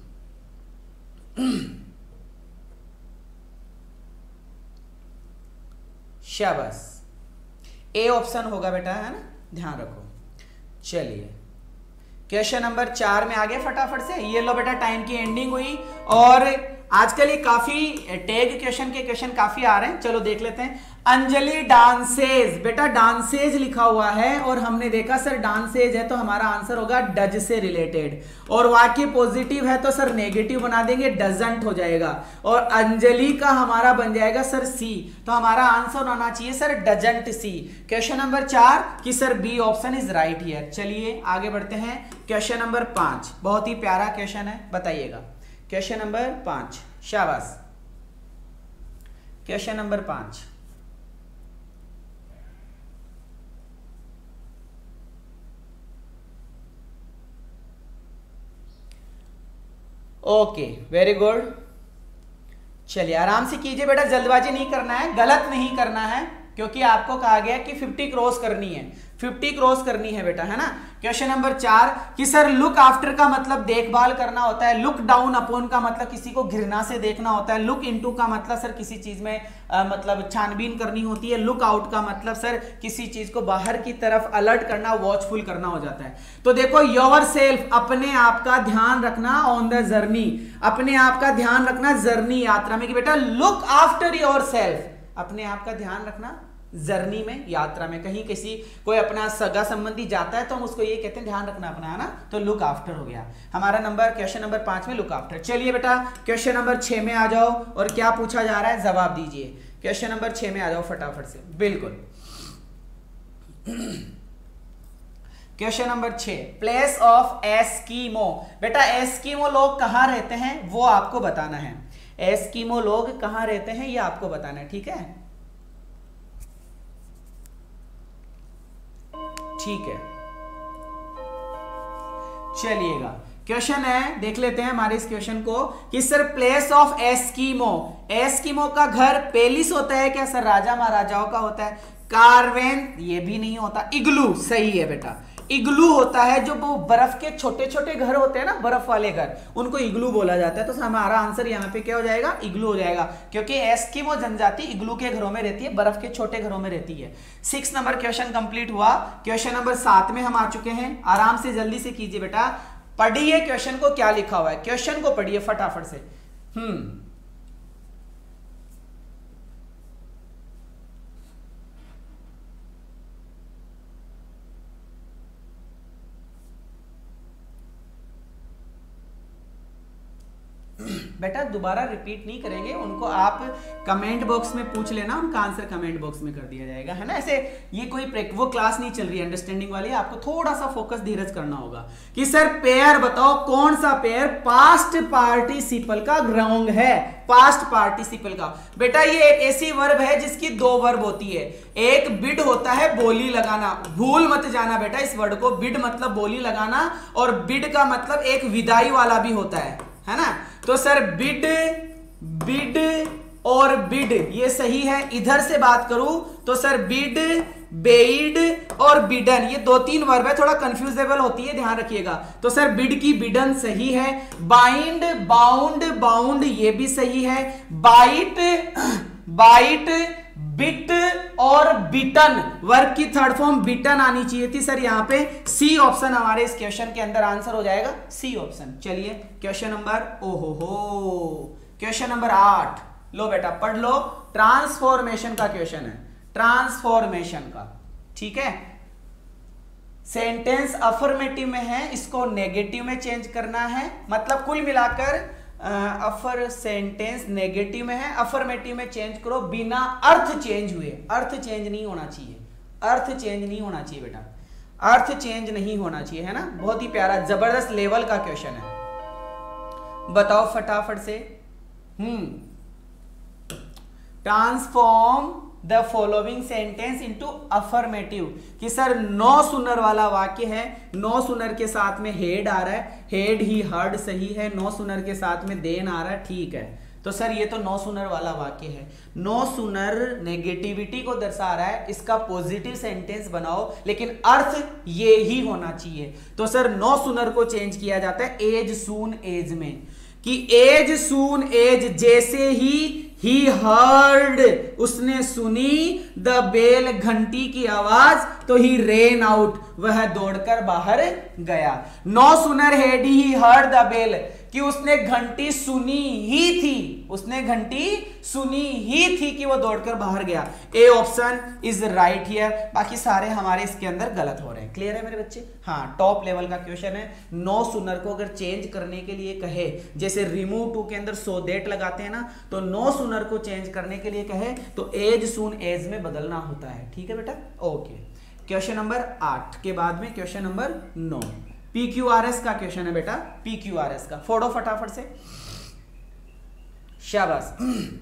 शाबाश, ए ऑप्शन होगा बेटा, है ना, ध्यान रखो। चलिए क्वेश्चन नंबर 4 में आ गए फटाफट से। ये लो बेटा टाइम की एंडिंग हुई और आजकल ये काफी टैग क्वेश्चन के क्वेश्चन काफी आ रहे हैं। चलो देख लेते हैं। अंजलि डांसेज, बेटा डांसेज लिखा हुआ है और हमने देखा सर डांसेज है तो हमारा आंसर होगा डज से रिलेटेड, और वाक्य पॉजिटिव है तो सर नेगेटिव बना देंगे, डजंट हो जाएगा, और अंजलि का हमारा बन जाएगा सर सी, तो हमारा आंसर होना चाहिए sir doesn't see. Question number 4 कि sir B option is right here. चलिए आगे बढ़ते हैं। क्वेश्चन नंबर 5 बहुत ही प्यारा क्वेश्चन है, बताइएगा। क्वेश्चन नंबर 5, शाबाश। Question number 5, okay very good. चलिए आराम से कीजिए बेटा, जल्दबाजी नहीं करना है, गलत नहीं करना है, क्योंकि आपको कहा गया कि 50 क्रॉस करनी है, 50 क्रॉस करनी है बेटा, है ना। क्वेश्चन नंबर 4 कि सर लुक आफ्टर का मतलब देखभाल करना होता है, लुक डाउन अपॉन का मतलब किसी को घृणा से देखना होता है, लुक इनटू का मतलब सर किसी चीज में मतलब छानबीन करनी होती है, लुक आउट का मतलब सर किसी चीज को बाहर की तरफ अलर्ट करना, वॉचफुल करना हो जाता है। तो देखो योर सेल्फ, अपने आप का ध्यान रखना, ऑन द जर्नी, अपने आप का ध्यान रखना जर्नी यात्रा में, कि बेटा लुक आफ्टर योर सेल्फ, अपने आप का ध्यान रखना जर्नी में, यात्रा में। कहीं किसी कोई अपना सगा संबंधी जाता है तो हम उसको ये कहते हैं ध्यान रखना अपना, है ना, तो लुक आफ्टर हो गया हमारा नंबर। क्वेश्चन नंबर 5 में लुक आफ्टर। चलिए बेटा क्वेश्चन नंबर 6 में आ जाओ, और क्या पूछा जा रहा है जवाब दीजिए। क्वेश्चन नंबर 6 में आ जाओ फटाफट से, बिल्कुल। Question number 6, place of Eskimo. बेटा एस्कीमो लोग कहां रहते हैं वो आपको बताना है, एस्कीमो लोग कहां रहते हैं ये आपको बताना है, ठीक है, ठीक है। चलिएगा क्वेश्चन है, देख लेते हैं हमारे इस क्वेश्चन को कि sir place of Eskimo, Eskimo का घर पेलिस होता है क्या सर, राजा महाराजाओं का होता है, कारवेन ये भी नहीं होता, इग्लू सही है बेटा, इग्लू होता है, जो वो बर्फ के छोटे छोटे घर होते हैं ना, बर्फ वाले घर, उनको इग्लू बोला जाता है। तो हमारा आंसर यहाँ पे क्या हो जाएगा, इग्लू हो जाएगा, क्योंकि एस्किमो जनजाति इग्लू के घरों में रहती है, बर्फ के छोटे घरों में रहती है। 6 नंबर क्वेश्चन कंप्लीट हुआ। क्वेश्चन नंबर 7 में हम आ चुके हैं, आराम से जल्दी से कीजिए बेटा, पढ़िए क्वेश्चन को क्या लिखा हुआ है, क्वेश्चन को पढ़िए फटाफट से। बेटा दोबारा रिपीट नहीं करेंगे, उनको आप कमेंट बॉक्स में पूछ लेना, उनका आंसर कमेंट बॉक्स में कर दिया जाएगा, है ना। ऐसे ये कोई वो क्लास नहीं चल रही है अंडरस्टैंडिंग वाली, आपको थोड़ा सा फोकस धीरज करना होगा कि सर पेयर बताओ कौन सा पेयर पास्ट पार्टिसिपल का रॉन्ग है, पास्ट पार्टिसिपल का। बेटा ये एक ऐसी वर्ब है जिसकी 2 वर्ब होती है, एक बिड होता है बोली लगाना, भूल मत जाना बेटा इस वर्ड को, बिड मतलब बोली लगाना, और बिड का मतलब एक विदाई वाला भी होता है ना। तो सर बिड, बिड और बिड ये सही है। इधर से बात करूं तो सर बिड, बेइड और बिडन ये 2-3 वर्ब है, थोड़ा कंफ्यूजेबल होती है, ध्यान रखिएगा। तो सर बिड की बिडन सही है, बाइंड, बाउंड, बाउंड ये भी सही है, बाइट, बाइट, बिट और बिटन, वर्ब की 3rd फॉर्म बिटन आनी चाहिए थी सर, यहां पे सी ऑप्शन हमारे इस क्वेश्चन के अंदर आंसर हो जाएगा, सी ऑप्शन। चलिए क्वेश्चन नंबर, क्वेश्चन नंबर 8 लो बेटा पढ़ लो, ट्रांसफॉर्मेशन का क्वेश्चन है, ट्रांसफॉर्मेशन का, ठीक है। सेंटेंस अफर्मेटिव में है, इसको नेगेटिव में चेंज करना है, मतलब कुल मिलाकर अफर सेंटेंस नेगेटिव में है, अफर्मेटिव में चेंज करो बिना अर्थ चेंज हुए, अर्थ चेंज नहीं होना चाहिए, अर्थ चेंज नहीं होना चाहिए बेटा। अर्थ चेंज नहीं होना चाहिए, है ना। बहुत ही प्यारा जबरदस्त लेवल का क्वेश्चन है। बताओ फटाफट से। Transform the following sentence into affirmative, कि सर नो सुनर वाला वाक्य है, नो सुनर के साथ में हेड आ रहा है, हेड ही हर्ड सही है, नो सुनर के साथ में देन आ रहा है, ठीक है। तो सर ये तो नो सुनर वाला वाक्य है, नो सुनर नेगेटिविटी को दर्शा रहा है, इसका पॉजिटिव सेंटेंस बनाओ, लेकिन अर्थ ये ही होना चाहिए। तो सर नो सुनर को चेंज किया जाता है एज सून एज में, कि एज सून एज जैसे ही हर्ड, उसने सुनी द बेल, घंटी की आवाज, तो ही रेन आउट, वह दौड़कर बाहर गया। No sooner had he heard the bell, कि उसने घंटी सुनी ही थी, उसने घंटी सुनी ही थी कि वो दौड़कर बाहर गया। A option is right here, बाकी सारे हमारे इसके अंदर गलत हो रहे हैं। क्लियर है मेरे बच्चे? हाँ, टॉप लेवल का क्वेश्चन है। नो सुनर को अगर चेंज करने के लिए कहे, जैसे रिमूव टू के अंदर सो देट लगाते हैं ना, तो नो सुनर को चेंज करने के लिए कहे तो एज सून एज में बदलना होता है। ठीक है बेटा, ओके। क्वेश्चन नंबर 8 के बाद में क्वेश्चन नंबर 9 PQRS का क्वेश्चन है बेटा, PQRS का। फोड़ो फटाफट से, शाबाश।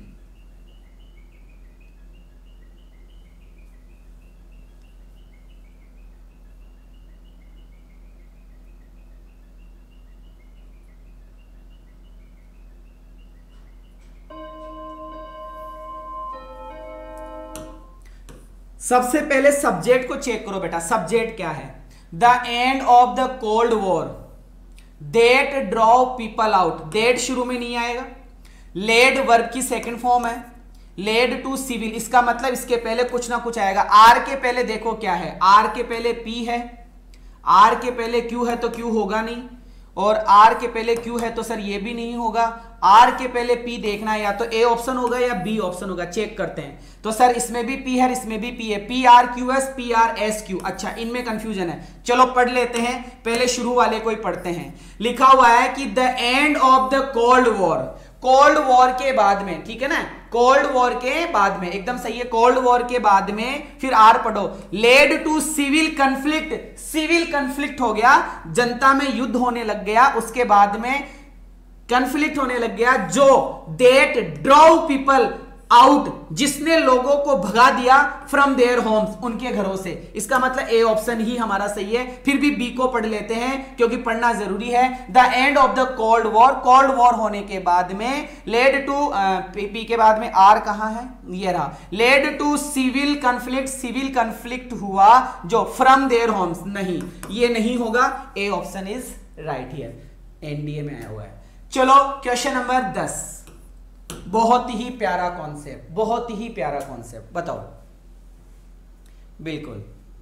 सबसे पहले सब्जेक्ट को चेक करो बेटा, सब्जेक्ट क्या है? The end of the cold war, that draw people out, that शुरू में नहीं आएगा, लेड वर्ब की सेकंड फॉर्म है, लेड टू सिविल, इसका मतलब इसके पहले कुछ ना कुछ आएगा। आर के पहले देखो क्या है, आर के पहले पी है, आर के पहले क्यू है तो क्यू होगा नहीं, और आर के पहले क्यू है तो सर ये भी नहीं होगा। आर के पहले पी देखना है, या तो ए ऑप्शन होगा या बी ऑप्शन होगा, चेक करते हैं। तो सर इसमें भी पी है, इसमें भी पी है, P R Q S, P R S Q. अच्छा, इनमें कंफ्यूजन है, चलो पढ़ लेते हैं, पहले शुरू वाले को ही पढ़ते हैं। लिखा हुआ है कि the end of the cold war, cold war के बाद में, ठीक है ना, कोल्ड वॉर के बाद में, एकदम सही है, कोल्ड वॉर के बाद में, फिर आर पढ़ो, led to civil conflict, civil conflict हो गया, जनता में युद्ध होने लग गया, उसके बाद में कंफ्लिक्ट होने लग गया, जो देट ड्रॉ पीपल आउट, जिसने लोगों को भगा दिया फ्रॉम देयर होम्स, उनके घरों से। इसका मतलब ए ऑप्शन ही हमारा सही है। फिर भी बी को पढ़ लेते हैं क्योंकि पढ़ना जरूरी है। The end of the cold war, cold war होने के बाद में लेड टू, पी के बाद में आर कहां है, ये रहा, led to civil conflict, civil conflict हुआ जो फ्रॉम देयर होम्स, नहीं, ये नहीं होगा, A option is right here, NDA में आया हुआ है। चलो क्वेश्चन नंबर 10, बहुत ही प्यारा कॉन्सेप्ट, बहुत ही प्यारा कॉन्सेप्ट, बताओ। बिल्कुल,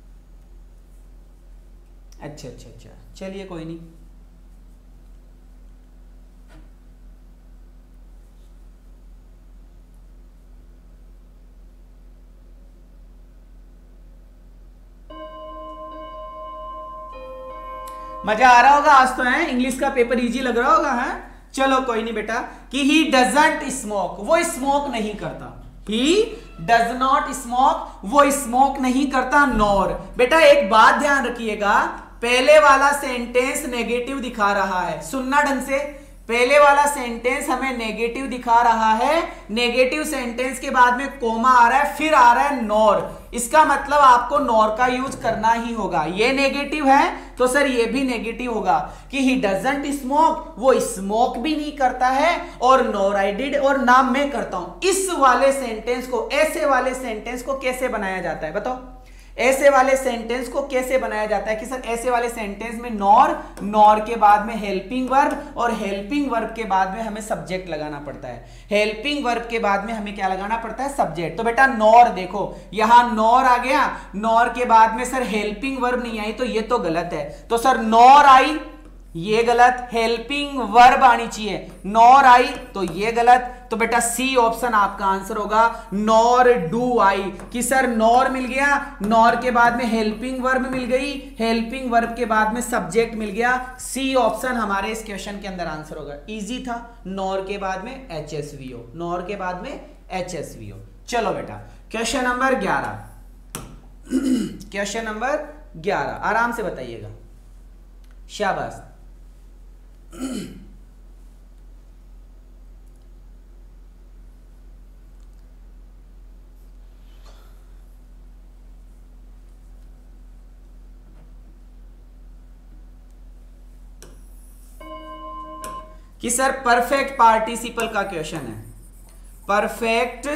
अच्छा अच्छा अच्छा, चलिए कोई नहीं। मजा आ रहा होगा आज तो, है इंग्लिश का पेपर इजी लग रहा होगा, है। चलो कोई नहीं बेटा, कि ही डजंट स्मोक, वो स्मोक नहीं करता, ही डज नॉट स्मोक, वो स्मोक नहीं करता, नॉर। बेटा एक बात ध्यान रखिएगा, पहले वाला सेंटेंस नेगेटिव दिखा रहा है, सुनना ढंग से, पहले वाला सेंटेंस हमें नेगेटिव दिखा रहा है, नेगेटिव सेंटेंस के बाद में कोमा आ रहा है, फिर आ रहा है नॉर, इसका मतलब आपको नॉर का यूज करना ही होगा। ये नेगेटिव है तो सर ये भी नेगेटिव होगा, कि ही डजंट स्मोक, वो स्मोक भी नहीं करता है, और नॉर आई डिड, और नाम मैं करता हूं। इस वाले सेंटेंस को, ऐसे वाले सेंटेंस को कैसे बनाया जाता है बताओ, ऐसे वाले सेंटेंस को कैसे बनाया जाता है? कि सर ऐसे वाले सेंटेंस में नॉर, नॉर के बाद में हेल्पिंग वर्ब, और हेल्पिंग वर्ब के बाद में हमें सब्जेक्ट लगाना पड़ता है, हेल्पिंग वर्ब के बाद में हमें क्या लगाना पड़ता है, सब्जेक्ट। तो बेटा नॉर देखो, यहां नॉर आ गया, नॉर के बाद में सर हेल्पिंग वर्ब नहीं आई, तो ये तो गलत है, तो सर नॉर आई, ये गलत, हेल्पिंग वर्ब आनी चाहिए, नॉर आई, तो ये गलत। तो बेटा सी ऑप्शन आपका आंसर होगा, नॉर डू आई, कि सर नॉर मिल गया, नॉर के बाद में हेल्पिंग वर्ब मिल गई, हेल्पिंग वर्ब के बाद में सब्जेक्ट मिल गया, सी ऑप्शन हमारे इस क्वेश्चन के अंदर आंसर होगा। इजी था, नॉर के बाद में HSVO, नॉर के बाद में HSVO। चलो बेटा क्वेश्चन नंबर 11, क्वेश्चन नंबर 11। आराम से बताइएगा, शाबाश। कि सर परफेक्ट पार्टिसिपल का क्वेश्चन है, परफेक्ट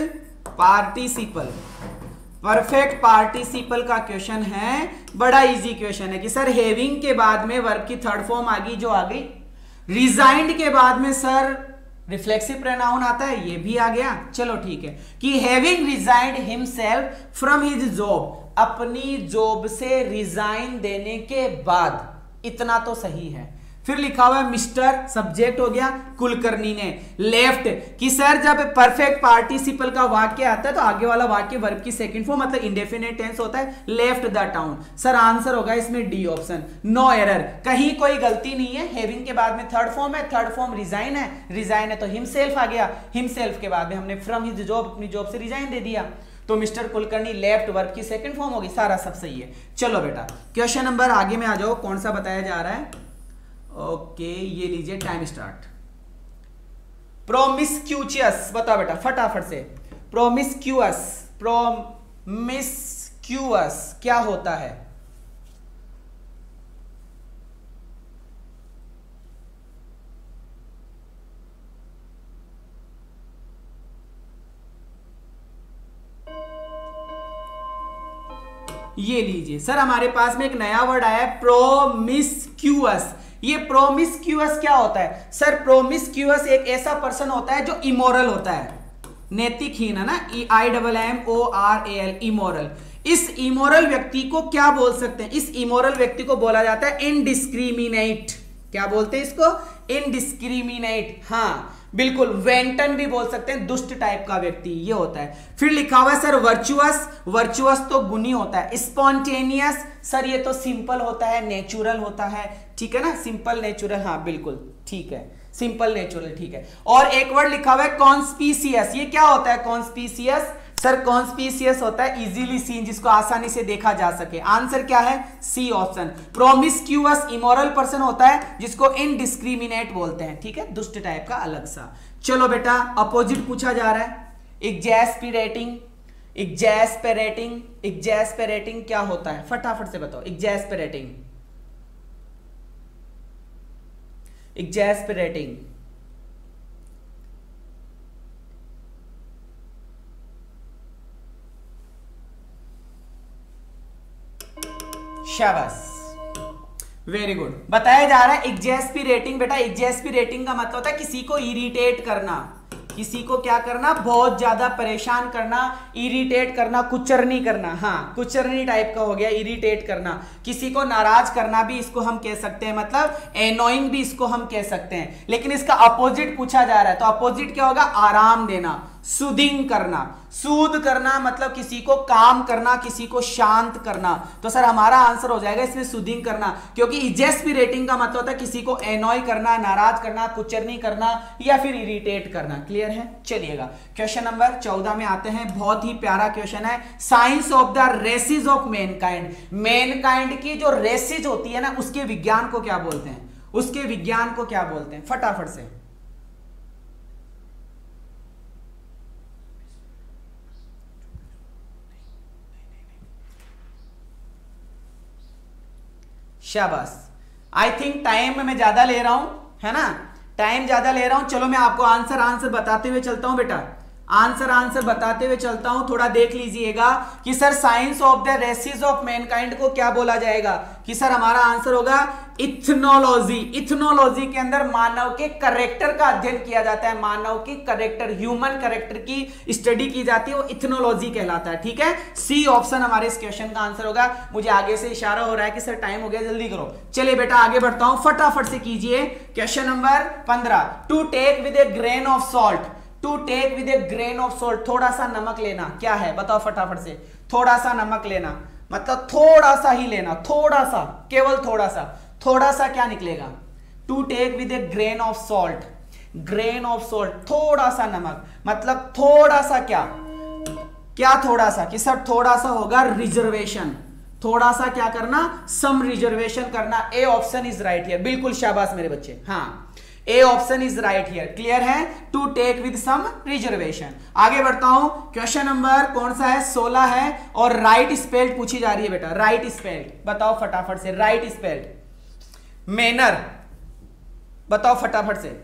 पार्टिसिपल का क्वेश्चन है, बड़ा इजी क्वेश्चन है कि सर हैविंग के बाद में वर्ब की थर्ड फॉर्म आ गई, जो आ गई। रिजाइंड के बाद में सर रिफ्लेक्सिव प्रोनाउन आता है, ये भी आ गया। चलो ठीक है कि having resigned himself from his job, अपनी जॉब से रिजाइन देने के बाद, इतना तो सही है। फिर लिखा हुआ है मिस्टर, सब्जेक्ट हो गया, कुलकर्णी ने लेफ्ट। कि सर जब परफेक्ट पार्टिसिपल का वाक्य आता है तो आगे वाला वाक्य वर्ब की सेकंड फॉर्म मतलब इंडेफिनिट टेंस होता है, left the town. Sir answer होगा इसमें डी ऑप्शन, नो एरर, कहीं कोई गलती नहीं है। हैविंग के बाद में थर्ड फॉर्म है, थर्ड फॉर्म रिजाइन है, रिजाइन है तो हिमसेल्फ आ गया, हिमसेल्फ के बाद में हमने फ्रॉम हिज जॉब, अपनी जॉब से रिजाइन दे दिया, तो मिस्टर कुलकर्णी लेफ्ट, वर्ब की सेकंड फॉर्म होगी, सारा सब सही है। चलो बेटा क्वेश्चन नंबर आगे में आ जाओ, कौन सा बताया जा रहा है? ओके ये लीजिए, टाइम स्टार्ट। प्रोमिस्क्यूचियस, बताओ बेटा फटाफट से। प्रोमिस्क्यूअस क्या होता है? ये लीजिए सर, हमारे पास में एक नया वर्ड आया है, प्रोमिस्क्यूअस। ये प्रोमिस्क्यूअस क्या होता है? सर प्रोमिस्क्यूअस एक ऐसा पर्सन होता है जो इमोरल होता है, नैतिकहीन है ना, IMMORAL, इमोरल। इस इमोरल व्यक्ति को क्या बोल सकते हैं? इस इमोरल व्यक्ति को बोला जाता है इनडिस्क्रिमिनेट। क्या बोलते हैं इसको? इनडिस्क्रिमिनेट। हाँ बिल्कुल, वेंटन भी बोल सकते हैं, दुष्ट टाइप का व्यक्ति ये होता है। फिर लिखा हुआ है सर वर्चुअस, वर्चुअस तो गुणी होता है। स्पॉन्टेनियस, सर ये तो सिंपल होता है, नेचुरल होता है, ठीक है ना, सिंपल नेचुरल, हाँ बिल्कुल ठीक है, सिंपल नेचुरल, ठीक है। और एक वर्ड लिखा हुआ है कॉन्स्पीसियस, ये क्या होता है कॉन्स्पीसियस? सर कॉन्स्पीसियस होता है इजीली सीन, जिसको आसानी से देखा जा सके। आंसर क्या है? C option. Promiscuous immoral person होता है जिसको इनडिस्क्रिमिनेट बोलते हैं, ठीक है, दुष्ट टाइप का अलग सा। चलो बेटा अपोजिट पूछा जा रहा है, एग्जैस्पिरेटिंग। एग्जैस्पिरेटिंग क्या होता है? फटाफट से बताओ। एग्जैस्पिरेटिंग शाबाश, वेरी गुड। बताया जा रहा है एग्जैस्पिरेटिंग। बेटा एग्जैस्पिरेटिंग का मतलब होता है किसी को इरिटेट करना, किसी को क्या करना? बहुत ज्यादा परेशान करना, इरिटेट करना, कुचरनी करना। हाँ कुचरनी टाइप का हो गया, इरिटेट करना, किसी को नाराज करना भी इसको हम कह सकते हैं, मतलब एनोइंग भी इसको हम कह सकते हैं। लेकिन इसका अपोजिट पूछा जा रहा है, तो अपोजिट क्या होगा? आराम देना, सूदिंग करना। सूद करना मतलब किसी को काम करना, किसी को शांत करना। तो सर हमारा आंसर हो जाएगा इसमें सूदिंग करना, क्योंकि एग्जैस्पिरेटिंग का मतलब होता है किसी को एनॉय करना, नाराज करना, कुचरनी करना या फिर इरिटेट करना। क्लियर है? चलिएगा क्वेश्चन नंबर 14 में आते हैं। बहुत ही प्यारा क्वेश्चन है, science of the races of mankind. Mankind की जो रेसिस होती है ना, उसके विज्ञान को क्या बोलते हैं? उसके विज्ञान को क्या बोलते हैं? फटाफट से। शाबाश। आई थिंक टाइम मैं ज्यादा ले रहा हूं, है ना, टाइम ज्यादा ले रहा हूं। चलो मैं आपको आंसर बताते हुए चलता हूं बेटा, आंसर बताते हुए चलता हूं। थोड़ा देख लीजिएगा कि sir science of the races of mankind को क्या बोला जाएगा? कि सर हमारा आंसर होगा इथनोलॉजी। इथनोलॉजी के अंदर मानव के करेक्टर का अध्ययन किया जाता है, मानव की करेक्टर, ह्यूमन करेक्टर की स्टडी की जाती है, वो इथनोलॉजी कहलाता है, ठीक है। सी ऑप्शन हमारे इस क्वेश्चन का आंसर होगा। मुझे आगे से इशारा हो रहा है कि सर टाइम हो गया, जल्दी करो। चलिए बेटा आगे बढ़ता हूं, फटाफट से कीजिए। Question number 15, to take with a grain of salt. To take with a grain of salt, थोड़ा सा नमक लेना, क्या है बताओ फटाफट से। थोड़ा सा नमक लेना मतलब थोड़ा सा ही लेना, थोड़ा सा, केवल थोड़ा सा। थोड़ा सा क्या निकलेगा? To take with a grain of salt. Grain of salt थोड़ा सा नमक, मतलब थोड़ा सा क्या थोड़ा सा? कि सर थोड़ा सा होगा रिजर्वेशन। थोड़ा सा क्या करना, सम रिजर्वेशन करना। A option is right here, बिल्कुल शाबाश मेरे बच्चे, हाँ A option is right here, clear है, to take with some reservation. आगे बढ़ता हूं, क्वेश्चन नंबर कौन सा है, 16 है, और राइट स्पेल्ड पूछी जा रही है बेटा, राइट स्पेल्ड बताओ फटाफट से, राइट स्पेल्ड मैनर बताओ फटाफट से।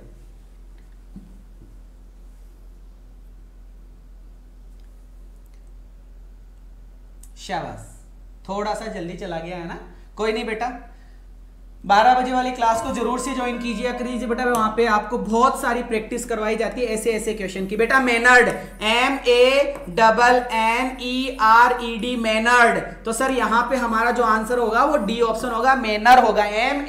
शाबाश, थोड़ा सा जल्दी चला गया है ना, कोई नहीं बेटा, 12 बजे वाली क्लास को जरूर से ज्वाइन कीजिए करिए बेटा, वहां पे आपको बहुत सारी प्रैक्टिस करवाई जाती है ऐसे ऐसे क्वेश्चन की। बेटा मैनर्ड, MENNERED, मैनर्ड, तो सर यहां पे हमारा जो आंसर होगा वो डी ऑप्शन होगा, मैनर होगा,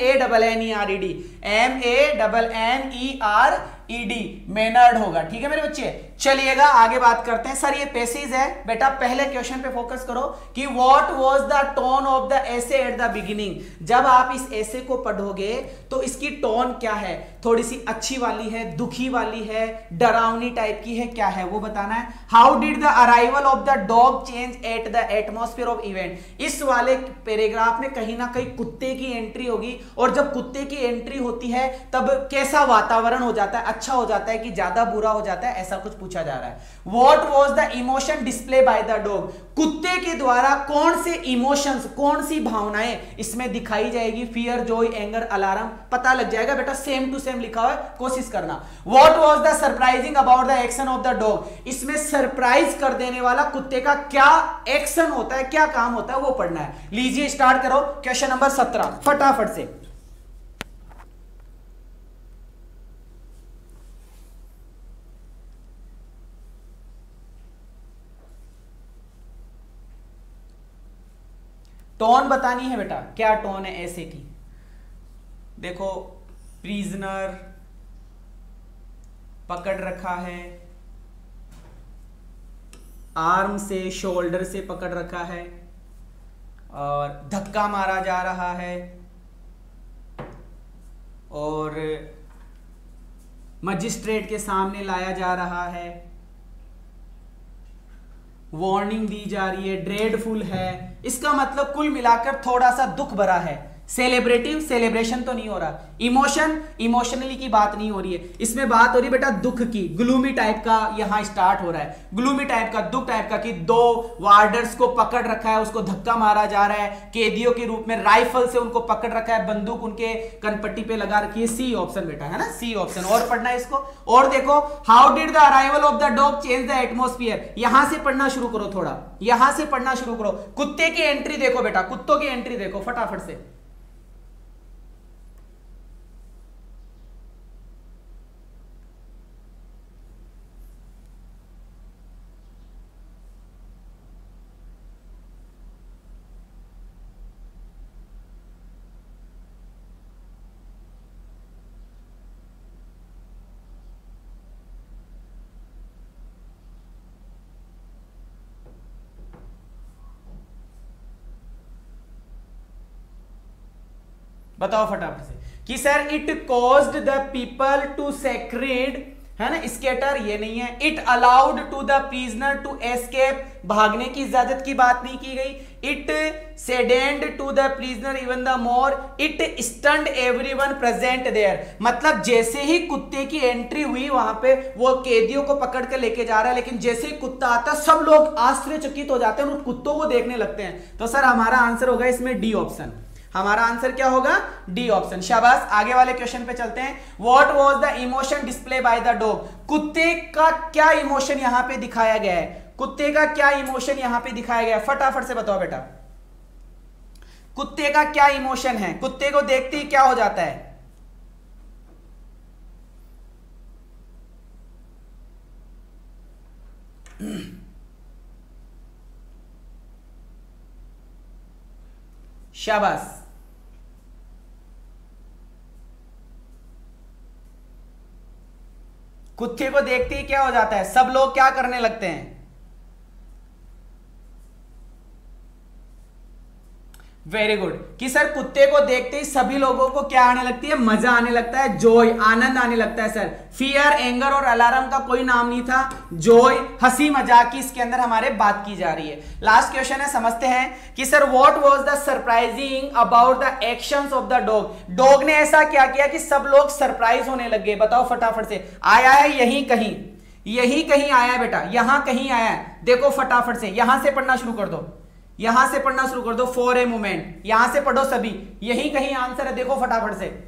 MENNERED, मैनर्ड होगा। ठीक है मेरे बच्चे, चलिएगा आगे बात करते हैं। सर ये पैसेज है बेटा, पहले क्वेश्चन पे फोकस करो कि what was the tone of the essay at the beginning. जब आप इस एसे को पढ़ोगे तो इसकी टोन क्या है, थोड़ी सी अच्छी वाली है, दुखी वाली है, डरावनी टाइप की है, क्या है वो बताना है। How did the arrival of the dog change at the atmosphere of event. इस वाले पैराग्राफ में कहीं ना कहीं कुत्ते की एंट्री होगी, और जब कुत्ते की एंट्री होती है तब कैसा वातावरण हो जाता है, अच्छा हो जाता है कि ज्यादा बुरा हो जाता है, ऐसा कुछ पूछा जा रहा है। What was the emotion display by the dog, कुत्ते के द्वारा कौन से इमोशंस, कौन सी भावनाएं इसमें दिखाई जाएगी, फियर, जॉय, एंगर, अलार्म, पता लग जाएगा बेटा, सेम टू सेम लिखा हुआ है, कोशिश करना। What was the surprising about the action of the dog, इसमें सरप्राइज कर देने वाला कुत्ते का क्या एक्शन होता है, क्या काम होता है वो पढ़ना है। लीजिए स्टार्ट करो, क्वेश्चन नंबर 17 फटाफट से। टोन बतानी है बेटा, क्या टोन है ऐसे की। देखो प्रिजनर पकड़ रखा है, आर्म से, शोल्डर से पकड़ रखा है, और धक्का मारा जा रहा है, और मजिस्ट्रेट के सामने लाया जा रहा है, वार्निंग दी जा रही है, ड्रेडफुल है। इसका मतलब कुल मिलाकर थोड़ा सा दुख भरा है। सेलिब्रेटिव, सेलिब्रेशन तो नहीं हो रहा, इमोशन, इमोशनली की बात नहीं हो रही है, इसमें बात हो रही है बेटा दुख की, ग्लूमी टाइप का यहां स्टार्ट हो रहा है, ग्लूमी टाइप का, दुख टाइप का, कि दो वार्डर्स को पकड़ रखा है, उसको धक्का मारा जा रहा है, कैदियों के रूप में राइफल से उनको पकड़ रखा है, बंदूक उनके कनपट्टी पे लगा रखी है। सी ऑप्शन बेटा है ना, सी ऑप्शन। और पढ़ना है इसको, और देखो how did the arrival of the dog change the atmosphere, यहां से पढ़ना शुरू करो, थोड़ा यहां से पढ़ना शुरू करो। कुत्ते की एंट्री देखो बेटा, कुत्तों की एंट्री देखो फटाफट से। बताओ फटाफट से कि sir it caused the people to scared, है ना, स्केटर, ये नहीं है। It allowed to the prisoner to escape, भागने की इजाजत की बात नहीं की गई। It saddened to the prisoner even the more, it stunned everyone present there. मतलब जैसे ही कुत्ते की एंट्री हुई वहां पे, वो कैदियों को पकड़ के लेके जा रहा है, लेकिन जैसे ही कुत्ता आता है सब लोग आश्चर्यचकित हो जाते हैं, उन कुत्तों को देखने लगते हैं। तो सर हमारा आंसर होगा इसमें डी ऑप्शन, हमारा आंसर क्या होगा, डी ऑप्शन। शाबाश, आगे वाले क्वेश्चन पे चलते हैं। What was the emotion display by the dog, कुत्ते का क्या इमोशन यहां पे दिखाया गया है, कुत्ते का क्या इमोशन यहां पे दिखाया गया है, फटाफट से बताओ बेटा, कुत्ते का क्या इमोशन है, कुत्ते को देखते ही क्या हो जाता है। शाबाश, कुत्ते को देखते ही क्या हो जाता है, सब लोग क्या करने लगते हैं, वेरी गुड। कि सर कुत्ते को देखते ही सभी लोगों को क्या आने लगती है, मजा आने लगता है, जॉय, आनंद आने लगता है। सर फियर, एंगर और अलार्म का कोई नाम नहीं था, जॉय, हंसी मजाक की इसके अंदर हमारे बात की जा रही है। लास्ट क्वेश्चन है, समझते हैं कि sir what was the surprising about the actions of the dog. Dog ने ऐसा क्या किया कि सब लोग सरप्राइज होने लग गए, बताओ फटाफट से। आया है यही कहीं, यही कहीं आया है बेटा, यहां कहीं आया है, देखो फटाफट से, यहां से पढ़ना शुरू कर दो, यहां से पढ़ना शुरू कर दो। फॉर ए मोमेंट, यहां से पढ़ो सभी, यही कहीं आंसर है, देखो फटाफट से।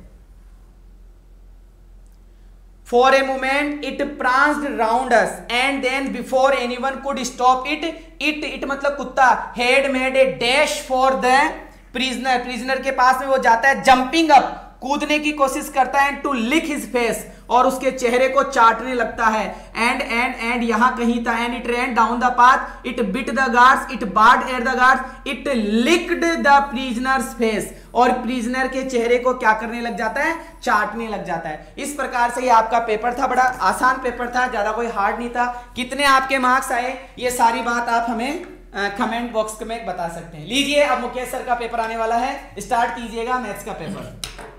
For a moment it pranced round us and then before anyone could stop it, it मतलब कुत्ता, had made a dash for the prisoner, prisoner के पास में वो जाता है, जंपिंग अप, कूदने की कोशिश करता है, टू लिक हिज फेस, और उसके चेहरे को चाटने लगता है। एंड यहां कहीं था, and it ran down the path, it bit the guards, it barked at the guards, it licked the prisoner's face, और प्रिजनर के चेहरे को क्या करने लग जाता है, चाटने लग जाता है। इस प्रकार से ये आपका पेपर था, बड़ा आसान पेपर था, ज्यादा कोई हार्ड नहीं था। कितने आपके मार्क्स आए ये सारी बात आप हमें कमेंट बॉक्स में बता सकते हैं। लीजिए अब मुकेश सर का पेपर आने वाला है, स्टार्ट कीजिएगा मैथ्स का पेपर।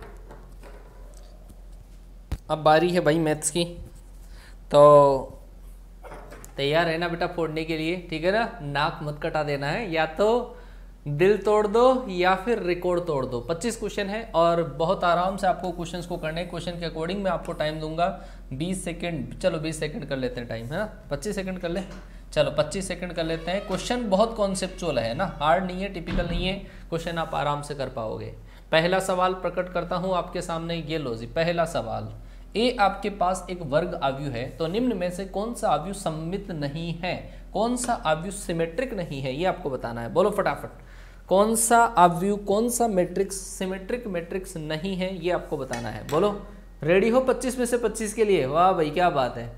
अब बारी है भाई मैथ्स की, तो तैयार है ना बेटा फोड़ने के लिए, ठीक है ना, नाक मत कटा देना है, या तो दिल तोड़ दो या फिर रिकॉर्ड तोड़ दो। 25 क्वेश्चन है और बहुत आराम से आपको क्वेश्चंस को करने, क्वेश्चन के अकॉर्डिंग मैं आपको टाइम दूंगा 20 सेकंड, चलो 20 सेकंड कर लेते हैं टाइम, है ना, 25 सेकंड कर ले, चलो 25 सेकंड कर लेते हैं। क्वेश्चन बहुत कॉन्सेप्चुअल है ना, हार्ड नहीं है, टिपिकल नहीं है, क्वेश्चन आप आराम से कर पाओगे। पहला सवाल प्रकट करता हूँ आपके सामने, ये लो जी पहला सवाल। ए आपके पास एक वर्ग आव्यूह है, तो निम्न में से कौन सा आव्यूह सममित नहीं है, कौन सा आव्यूह सिमेट्रिक नहीं है, ये आपको बताना है। बोलो फटाफट, कौन सा आव्यूह, कौन सा मैट्रिक्स सिमेट्रिक मैट्रिक्स नहीं है, ये आपको बताना है। बोलो, रेडी हो 25 में से 25 के लिए? वाह भाई क्या बात है।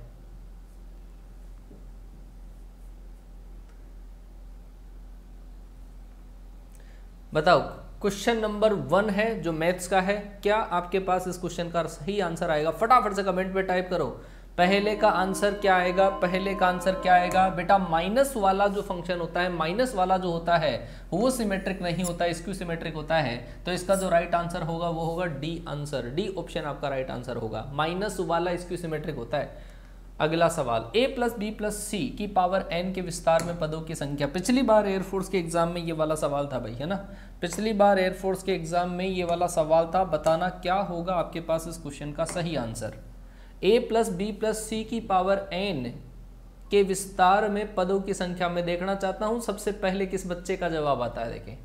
बताओ, क्वेश्चन नंबर 1 है जो मैथ्स का है, क्या आपके पास इस क्वेश्चन का सही आंसर आएगा? फटाफट से कमेंट में टाइप करो, पहले का आंसर क्या आएगा, पहले का आंसर क्या आएगा? बेटा माइनस वाला जो फंक्शन होता है, माइनस वाला जो होता है वो सिमेट्रिक नहीं होता, स्क्यू सिमेट्रिक होता है, तो इसका जो राइट आंसर होगा वो होगा डी आंसर, डी ऑप्शन आपका राइट आंसर होगा, माइनस वाला स्क्यू सिमेट्रिक होता है। अगला सवाल, a plus b plus c की पावर n के विस्तार में पदों की संख्या। पिछली बार एयरफोर्स के एग्जाम में ये वाला सवाल था भाई, है ना, पिछली बार एयरफोर्स के एग्जाम में ये वाला सवाल था। बताना क्या होगा आपके पास इस क्वेश्चन का सही answer. a plus b plus c की पावर n के विस्तार में पदों की संख्या में देखना चाहता हूं सबसे पहले किस बच्चे का जवाब आता है। देखें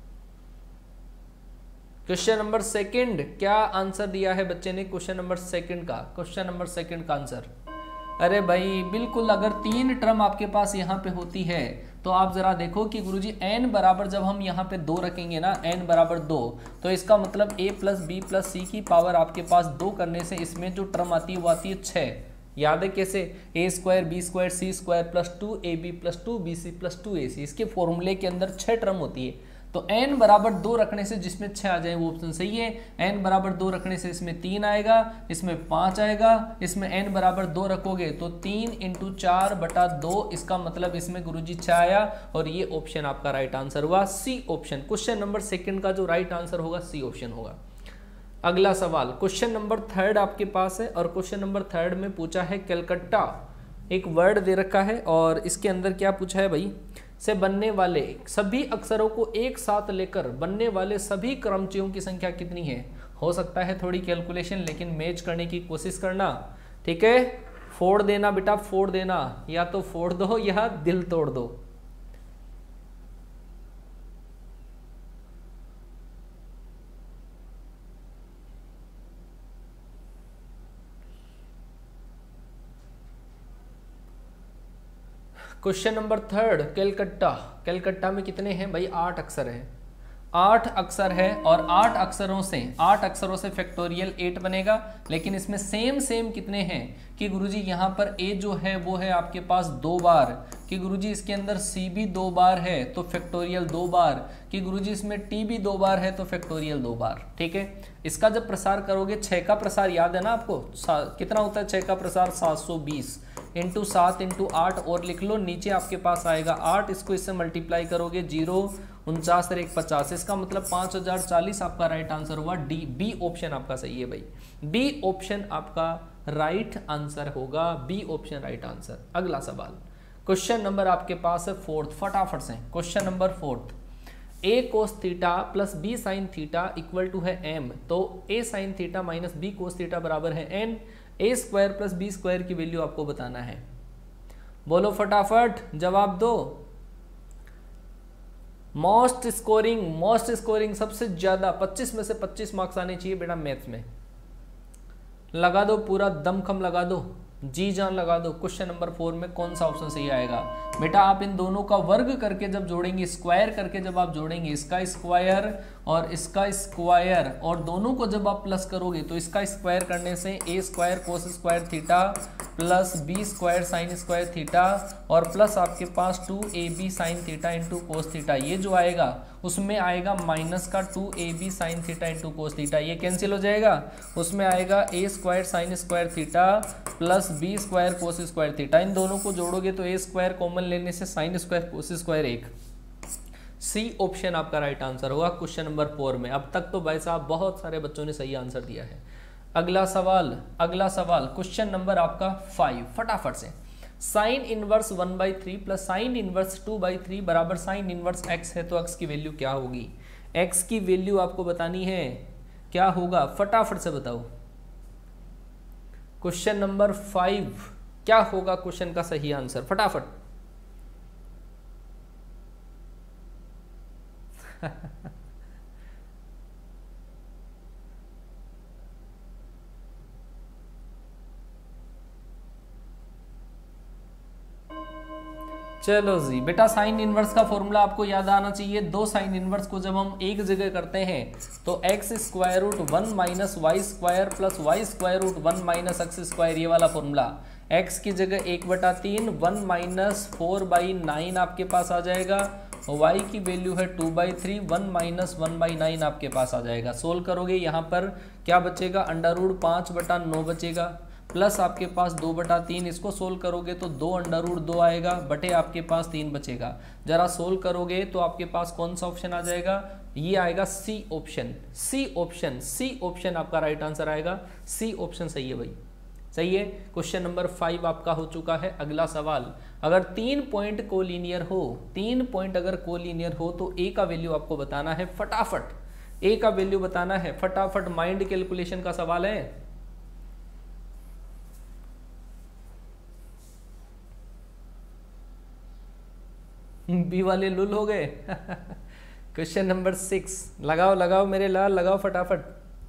क्वेश्चन नंबर 2 क्या आंसर दिया है बच्चे ने, क्वेश्चन नंबर 2 का, क्वेश्चन नंबर 2 का आंसर। अरे भाई बिल्कुल, अगर 3 टर्म आपके पास यहाँ पे होती है तो आप जरा देखो कि गुरुजी n बराबर जब हम यहाँ पे 2 रखेंगे ना, n बराबर 2, तो इसका मतलब a plus b plus c की पावर आपके पास 2 करने से इसमें जो टर्म आती है वो आती है 6। याद है कैसे, a square b square c square plus 2ab plus 2bc plus 2ac, इसके फॉर्मूले के अंदर 6 टर्म होती है। तो n बराबर 2 रखने से जिसमें 6 आ जाए वो ऑप्शन सही है। n बराबर 2 रखने से इसमें 3 आएगा, इसमें 5 आएगा, इसमें n बराबर 2 रखोगे तो 3 × 4/2, इसका मतलब इसमें गुरुजी 6 आया, और ये ऑप्शन आपका राइट आंसर हुआ सी ऑप्शन। क्वेश्चन नंबर 2 का जो राइट आंसर होगा सी ऑप्शन होगा। अगला सवाल, क्वेश्चन नंबर 3 आपके पास है, और क्वेश्चन नंबर 3 में पूछा है कलकत्ता, एक वर्ड दे रखा है और इसके अंदर क्या पूछा है भाई, से बनने वाले सभी अक्षरों को एक साथ लेकर बनने वाले सभी क्रमचिह्नों की संख्या कितनी है। हो सकता है थोड़ी कैलकुलेशन, लेकिन मैच करने की कोशिश करना, ठीक है। फोड़ देना बेटा, फोड़ देना, या तो फोड़ दो या दिल तोड़ दो। क्वेश्चन नंबर 3 कलकत्ता, कलकत्ता में कितने हैं भाई, 8 अक्षर हैं, 8 अक्षर है, और 8 अक्षरों से फैक्टोरियल 8 बनेगा। लेकिन इसमें सेम कितने हैं कि गुरुजी यहाँ पर a जो है वो है आपके पास 2 बार, कि गुरुजी इसके अंदर c भी 2 बार है तो फैक्टोरियल 2 बार, कि गुरुजी इसमें t भी 2 बार है तो फैक्टोरियल 2 बार, ठीक है। इसका जब प्रसार करोगे, 6 का प्रसार याद है ना आपको, कितना होता है 6 का प्रसार, 720 × 7 × 8 और लिख लो, नीचे आपके पास आएगा 8, इसको इससे मल्टीप्लाई करोगे 0 49 और 1 50, इसका मतलब 5040 आपका राइट आंसर हुआ। डी, बी ऑप्शन आपका सही है भाई, बी ऑप्शन आपका राइट आंसर होगा, बी ऑप्शन राइट आंसर। अगला सवाल, क्वेश्चन नंबर आपके पास है 4th, फटाफट से question number 4th। a cos theta plus b sin theta equal to है m, तो a sin theta minus b cos theta बराबर है n, a square plus b square की वैल्यू आपको बताना है। बोलो फटाफट जवाब दो। मोस्ट स्कोरिंग सबसे ज्यादा 25 में से 25 मार्क्स आने चाहिए बेटा मैथ्स में। लगा दो, पूरा दमखम लगा दो, जी जान लगा दो। क्वेश्चन नंबर 4 में कौन सा ऑप्शन सही आएगा बेटा? आप इन दोनों का वर्ग करके जब जोड़ेंगे, स्क्वायर करके जब आप जोड़ेंगे, इसका स्क्वायर और इसका स्क्वायर, और दोनों को जब आप प्लस करोगे तो इसका स्क्वायर करने से a square cos square theta plus b square sine square theta और प्लस आपके पास 2ab sine theta into cos theta, ये जो आएगा उसमें आएगा माइनस का 2ab sine theta into cos theta, ये कैंसिल हो जाएगा। उसमें आएगा a square sine square theta plus b square cos square theta, इन दोनों को जोड़ोगे तो a स्क्वायर कॉमन लेने से साइन स्क्वायर कोस स्क्वायर 1। सी ऑप्शन आपका राइट आंसर होगा क्वेश्चन नंबर 4 में। अब तक तो भाई साहब बहुत सारे बच्चों ने सही आंसर दिया है। अगला सवाल क्वेश्चन नंबर आपका 5, फटाफट से। Sine inverse 1/3 plus sine inverse 2/3 बराबर साइन इनवर्स x है, तो x की वैल्यू क्या होगी? x की वैल्यू आपको बतानी है, क्या होगा फटाफट से बताओ। क्वेश्चन नंबर 5 क्या होगा क्वेश्चन का सही आंसर, फटाफट। चलो जी बेटा, साइन इनवर्स का फॉर्मूला आपको याद आना चाहिए। दो साइन इनवर्स को जब हम एक जगह करते हैं तो x square root 1 minus y square plus y square root 1 minus x square, ये वाला फॉर्मूला। x की जगह 1/3 1 माइनस 4/9 आपके पास आ जाएगा, y की वैल्यू है 2/3 1 माइनस 1/9 आपके पास आ जाएगा। सोल्व करोगे यहाँ पर क्या बचेगा? अंडर रूट 5/9 बचेगा, प्लस आपके पास 2/3, इसको सोल्व करोगे तो 2 अंडर रूट 2 आएगा, बटे आपके पास 3 बचेगा। जरा सोल्व करोगे तो आपके पास कौन सा ऑप्शन आ जाएगा? ये आएगा सी ऑप्शन, सी ऑप्शन आपका राइट आंसर आएगा। सी ऑप्शन सही है भाई, सही है। क्वेश्चन नंबर 5 आपका हो चुका है। अगला सवाल, अगर 3 पॉइंट कोलिनियर हो, 3 पॉइंट अगर कोलिनियर हो तो ए का वैल्यू आपको बताना है, फटाफट ए का वैल्यू बताना है, फटाफट। माइंड कैलकुलेशन का सवाल है। बी वाले लुल हो गए। क्वेश्चन नंबर 6 लगाओ मेरे लाल, लगाओ फटाफट।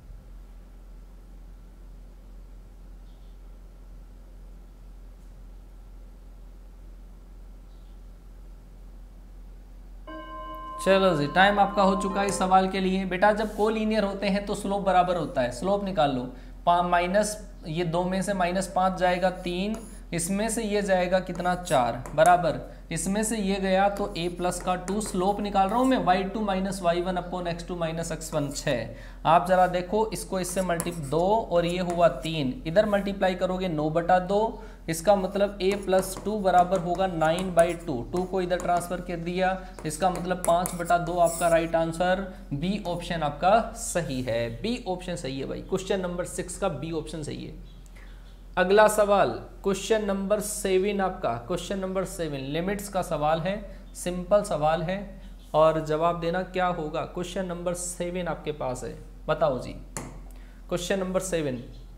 चलो जी, टाइम आपका हो चुका है इस सवाल के लिए। बेटा जब कोलिनियर होते हैं तो स्लोप बराबर होता है, स्लोप निकाल लो। माइनस ये 2 में से -5 जाएगा 3, इसमें से ये जाएगा कितना 4 बराबर, इसमें से ये गया तो a प्लस का 2, स्लोप निकाल रहा हूं मैं y2 minus y1 upon x2 minus x1 6। आप जरा देखो इसको, इससे मल्टीप्लाई 2 और ये हुआ 3, इधर मल्टीप्लाई करोगे 9/2, इसका मतलब a प्लस 2 बराबर होगा 9/2, 2 को इधर ट्रांसफर कर दिया, इसका मतलब 5/2 आपका राइट आंसर। बी ऑप्शन आपका सही है, बी ऑप्शन सही है भाई। क्वेश्चन नंबर 6 का बी ऑप्शन सही है। अगला सवाल क्वेश्चन नंबर 7 आपका, क्वेश्चन नंबर 7 लिमिट्स का सवाल है, सिंपल सवाल है और जवाब देना क्या होगा। क्वेश्चन नंबर 7 आपके पास है, बताओ जी। क्वेश्चन नंबर 7,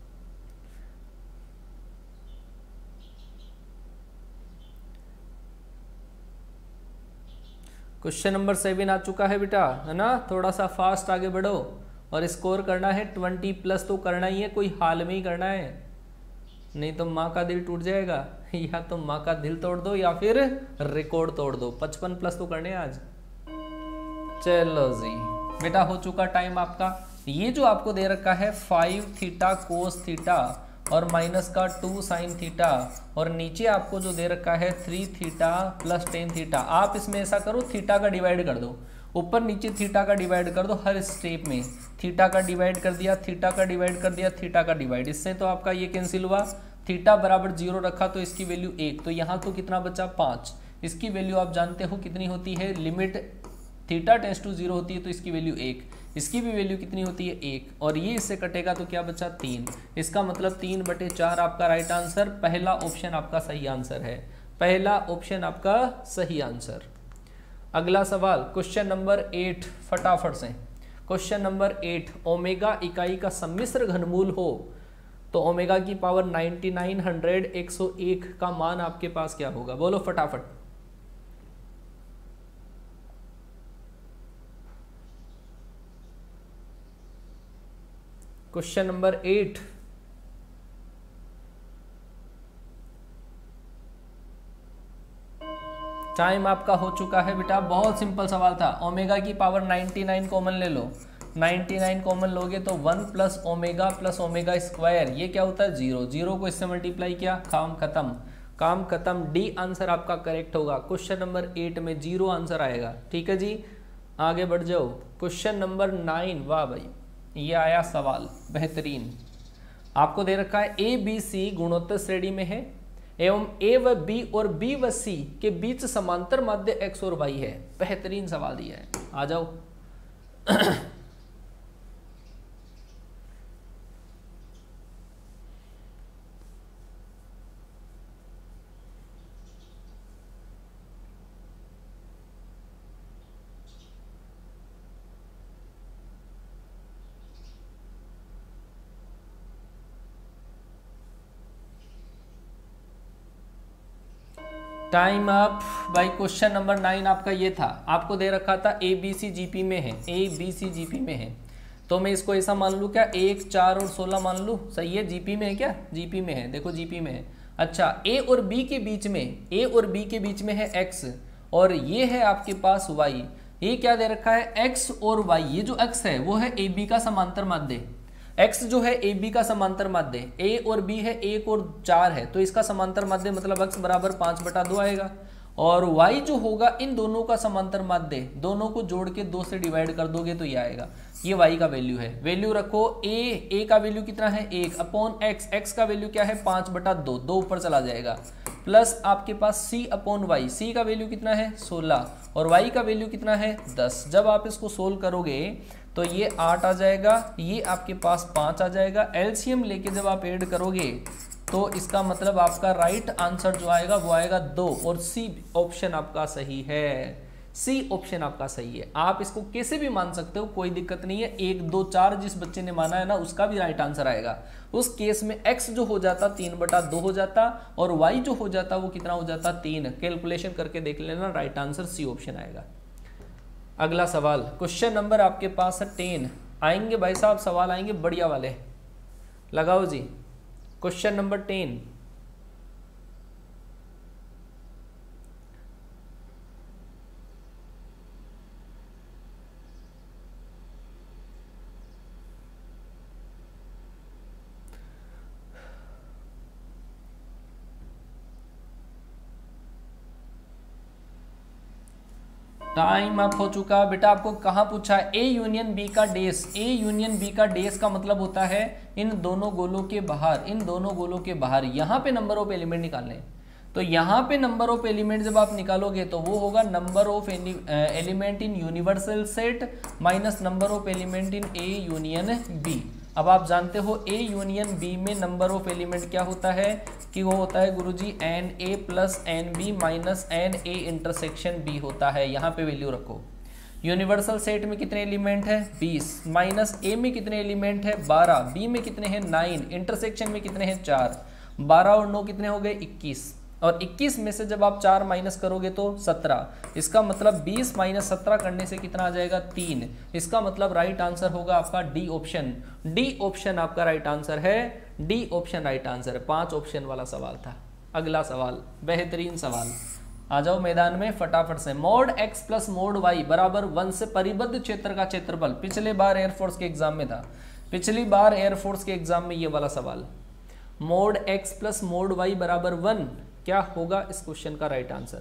क्वेश्चन नंबर 7 आ चुका है बेटा, है ना। थोड़ा सा फास्ट आगे बढ़ो और स्कोर करना है 20+ तो करना ही है, कोई हाल में ही करना है, नहीं तो माँ का दिल टूट जाएगा। या तो माँ का दिल तोड़ दो या फिर रिकॉर्ड तोड़ दो। 55+ तो करने आज। चलो जी बेटा, हो चुका टाइम आपका। ये जो आपको दे रखा है 5 थीटा कोस थीटा और माइनस का 2 साइन थीटा, और नीचे आपको जो दे रखा है 3 थीटा प्लस 10 थीटा। आप इसमें ऐसा करो, थीटा का डिवाइड कर दो, ऊपर नीचे थीटा का डिवाइड कर दो, हर स्टेप में थीटा का डिवाइड कर दिया, थीटा का डिवाइड कर दिया, थीटा का डिवाइड। इससे तो आपका ये कैंसिल हुआ, थीटा बराबर 0 रखा तो इसकी वैल्यू 1, तो यहाँ तो कितना बचा 5। इसकी वैल्यू आप जानते हो कितनी होती है, लिमिट थीटा टेंस टू 0 होती है तो इसकी वैल्यू 1, इसकी भी वैल्यू कितनी होती है 1, और ये इससे कटेगा तो क्या बचा 3। इसका मतलब 3/4 आपका राइट आंसर, पहला ऑप्शन आपका सही आंसर है, पहला ऑप्शन आपका सही आंसर। अगला सवाल क्वेश्चन नंबर 8 फटाफट से। क्वेश्चन नंबर 8, ओमेगा इकाई का सम्मिश्र घनमूल हो तो ओमेगा की पावर 99, 100, 101 का मान आपके पास क्या होगा, बोलो फटाफट। क्वेश्चन नंबर 8, टाइम आपका हो चुका है बेटा। बहुत सिंपल सवाल था। ओमेगा की पावर 99 कॉमन ले लो, 99 कॉमन लोगे तो 1 प्लस ओमेगा स्क्वायर, ये क्या होता है 0, 0 को इससे मल्टीप्लाई किया, काम खत्म, काम खत्म। डी आंसर आपका करेक्ट होगा। क्वेश्चन नंबर 8 में 0 आंसर आएगा। ठीक है जी, आगे बढ़ जाओ। क्वेश्चन नंबर 9, वाह भाई ये आया सवाल बेहतरीन। आपको दे रखा है ए बी सी गुणोत्तर श्रेणी में है एवं ए व बी और बी व सी के बीच समांतर माध्य एक्स और वाई है। बेहतरीन सवाल दिया है, आ जाओ। टाइम अप भाई। क्वेश्चन नंबर 9 आपका ये था, आपको दे रखा था ए बी सी जीपी में है, ए बी सी जीपी में है, तो मैं इसको ऐसा मान लूँ क्या 1, 4 और 16 मान लूँ, सही है। जीपी में है क्या, जीपी में है, देखो जीपी में है। अच्छा, ए और बी के बीच में, ए और बी के बीच में है एक्स और ये है आपके पास वाई। ये क्या दे रखा है एक्स और वाई, ये जो एक्स है वो है ए बी का समांतर माध्य, x जो है ए बी का समांतर माध्य, a और b है 1 और 4 है, तो इसका समांतर माध्य मतलब x बराबर 5/2 आएगा। और y जो होगा इन दोनों का समांतर माध्य, दोनों को जोड़ के 2 से डिवाइड कर दोगे तो ये आएगा, ये y का वैल्यू है। वैल्यू रखो a का वैल्यू कितना है 1 अपॉन x, x का वैल्यू क्या है 5/2, 2 ऊपर चला जाएगा, प्लस आपके पास c अपॉन y, c का वैल्यू कितना है 16 और y का वैल्यू कितना है 10। जब आप इसको सोल्व करोगे तो ये 8 आ जाएगा, ये आपके पास 5 आ जाएगा। एलसीएम लेके जब आप ऐड करोगे तो इसका मतलब आपका राइट आंसर जो आएगा वो आएगा 2 और सी ऑप्शन आपका सही है, सी ऑप्शन आपका सही है। आप इसको कैसे भी मान सकते हो, कोई दिक्कत नहीं है। 1, 2, 4 जिस बच्चे ने माना है ना उसका भी राइट आंसर आएगा। उस केस में x जो हो जाता 3/2 हो जाता और y जो हो जाता वो कितना हो जाता 3। कैलकुलेशन करके देख लेना, राइट आंसर सी ऑप्शन आएगा। अगला सवाल क्वेश्चन नंबर आपके पास है 10। आएंगे भाई साहब सवाल आएंगे बढ़िया वाले, लगाओ जी। क्वेश्चन नंबर 10, टाइम अप हो चुका बेटा। आपको कहाँ पूछा है ए यूनियन बी का डेस, ए यूनियन बी का डेस का मतलब होता है इन दोनों गोलों के बाहर, इन दोनों गोलों के बाहर यहाँ पे नंबर ऑफ एलिमेंट निकालने। तो यहाँ पे नंबर ऑफ एलिमेंट जब आप निकालोगे तो वो होगा number of element in universal set minus number of element in A union B. अब आप जानते हो ए यूनियन बी में नंबर ऑफ एलिमेंट क्या होता है कि वो होता है गुरुजी N A plus N B minus N A intersection B होता है। यहाँ पे वैल्यू रखो। यूनिवर्सल सेट में कितने एलिमेंट है 20 माइनस ए में कितने एलिमेंट है 12, बी में कितने हैं 9, इंटरसेक्शन में कितने हैं 4, 12 और 9 कितने हो गए 21 और 21 में से जब आप 4 माइनस करोगे तो 17। इसका मतलब 20 माइनस 17 करने से कितना आ जाएगा 3। इसका मतलब राइट आंसर होगा आपका डी ऑप्शन। डी ऑप्शन आपका राइट आंसर है, डी ऑप्शन राइट आंसर है। 5 ऑप्शन वाला सवाल था। अगला सवाल बेहतरीन सवाल, आ जाओ मैदान में फटाफट से। Mod x plus mod y बराबर 1 से परिबद्ध क्षेत्र का क्षेत्रफल। पिछले बार एयरफोर्स के एग्जाम में था, पिछली बार एयरफोर्स के एग्जाम में ये वाला सवाल। Mod x plus mod y बराबर 1 क्या होगा इस क्वेश्चन का राइट आंसर?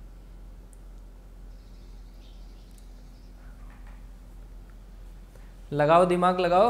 लगाओ दिमाग लगाओ।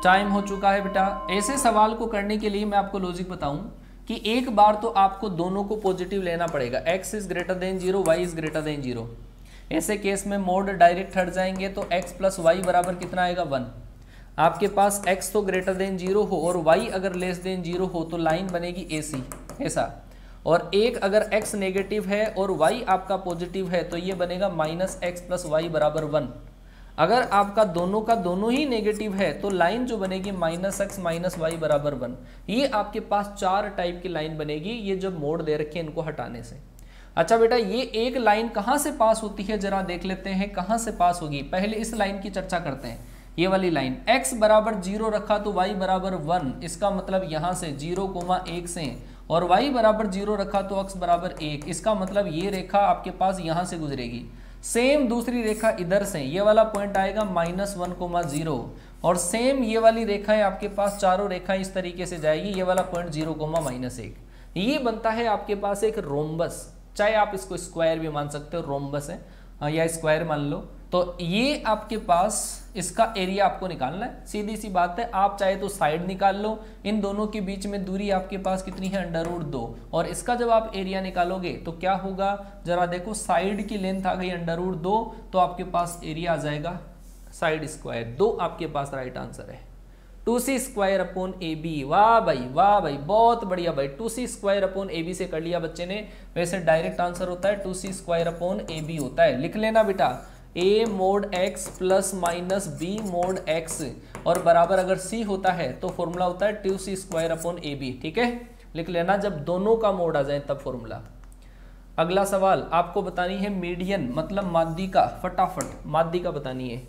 टाइम हो चुका है बेटा। ऐसे सवाल को करने के लिए मैं आपको लॉजिक बताऊं कि एक बार तो आपको दोनों को पॉजिटिव लेना पड़ेगा, x is greater than 0, y is greater than 0। ऐसे केस में मोड डायरेक्ट हट जाएंगे तो x प्लस वाई बराबर कितना आएगा 1। आपके पास x तो ग्रेटर देन 0 हो और y अगर लेस देन 0 हो तो लाइन बनेगी AC ऐसा, और एक अगर x नेगेटिव है और y आपका पॉजिटिव है तो ये बनेगा माइनस एक्स प्लस वाई बराबर 1। अगर आपका दोनों का दोनों ही नेगेटिव है तो लाइन जो बनेगी माइनस एक्स माइनस वाई बराबर 1। ये आपके पास 4 टाइप की लाइन बनेगी, ये जो मोड दे रखे हैं इनको हटाने से। अच्छा बेटा, ये एक लाइन कहाँ से पास होती है जरा देख लेते हैं कहाँ से पास होगी। पहले इस लाइन की चर्चा करते हैं। ये वाली लाइन x बराबर 0 रखा तो y बराबर 1, इसका मतलब यहाँ से 0,1 से, और y बराबर 0 रखा तो x बराबर 1, इसका मतलब ये रेखा आपके पास यहाँ से गुजरेगी। सेम दूसरी रेखा इधर से, ये वाला पॉइंट आएगा -1,0, और सेम ये वाली रेखाएं आपके पास चारों रेखाएं इस तरीके से जाएगी, ये वाला पॉइंट 0,-1। ये बनता है आपके पास एक रोम्बस, चाहे आप इसको स्क्वायर भी मान सकते हो, रोम्बस है या स्क्वायर मान लो। तो ये आपके पास इसका एरिया आपको निकालना है, सीधी सी बात है। आप चाहे तो साइड निकाल लो, इन दोनों के बीच में दूरी आपके पास कितनी है √2, और इसका जब आप एरिया निकालोगे तो क्या होगा जरा देखो, साइड की लेंथ आ गई √2, तो आपके पास एरिया आ जाएगा साइड स्क्वायर 2, आपके पास राइट आंसर है 2c² AB। वाह भाई बहुत बढ़िया भाई, 2c² AB से कर लिया बच्चे ने। वैसे डायरेक्ट आंसर होता है 2c² AB होता है, लिख लेना बेटा, a mod x plus minus b mod x, और बराबर अगर c होता है तो फॉर्मूला होता है 2c² AB। ठीक है, लिख लेना, जब दोनों का मोड आ जाए तब फॉर्मूला। अगला सवाल आपको बतानी है मीडियन मतलब माध्यिका, फटाफट माध्यिका बतानी है।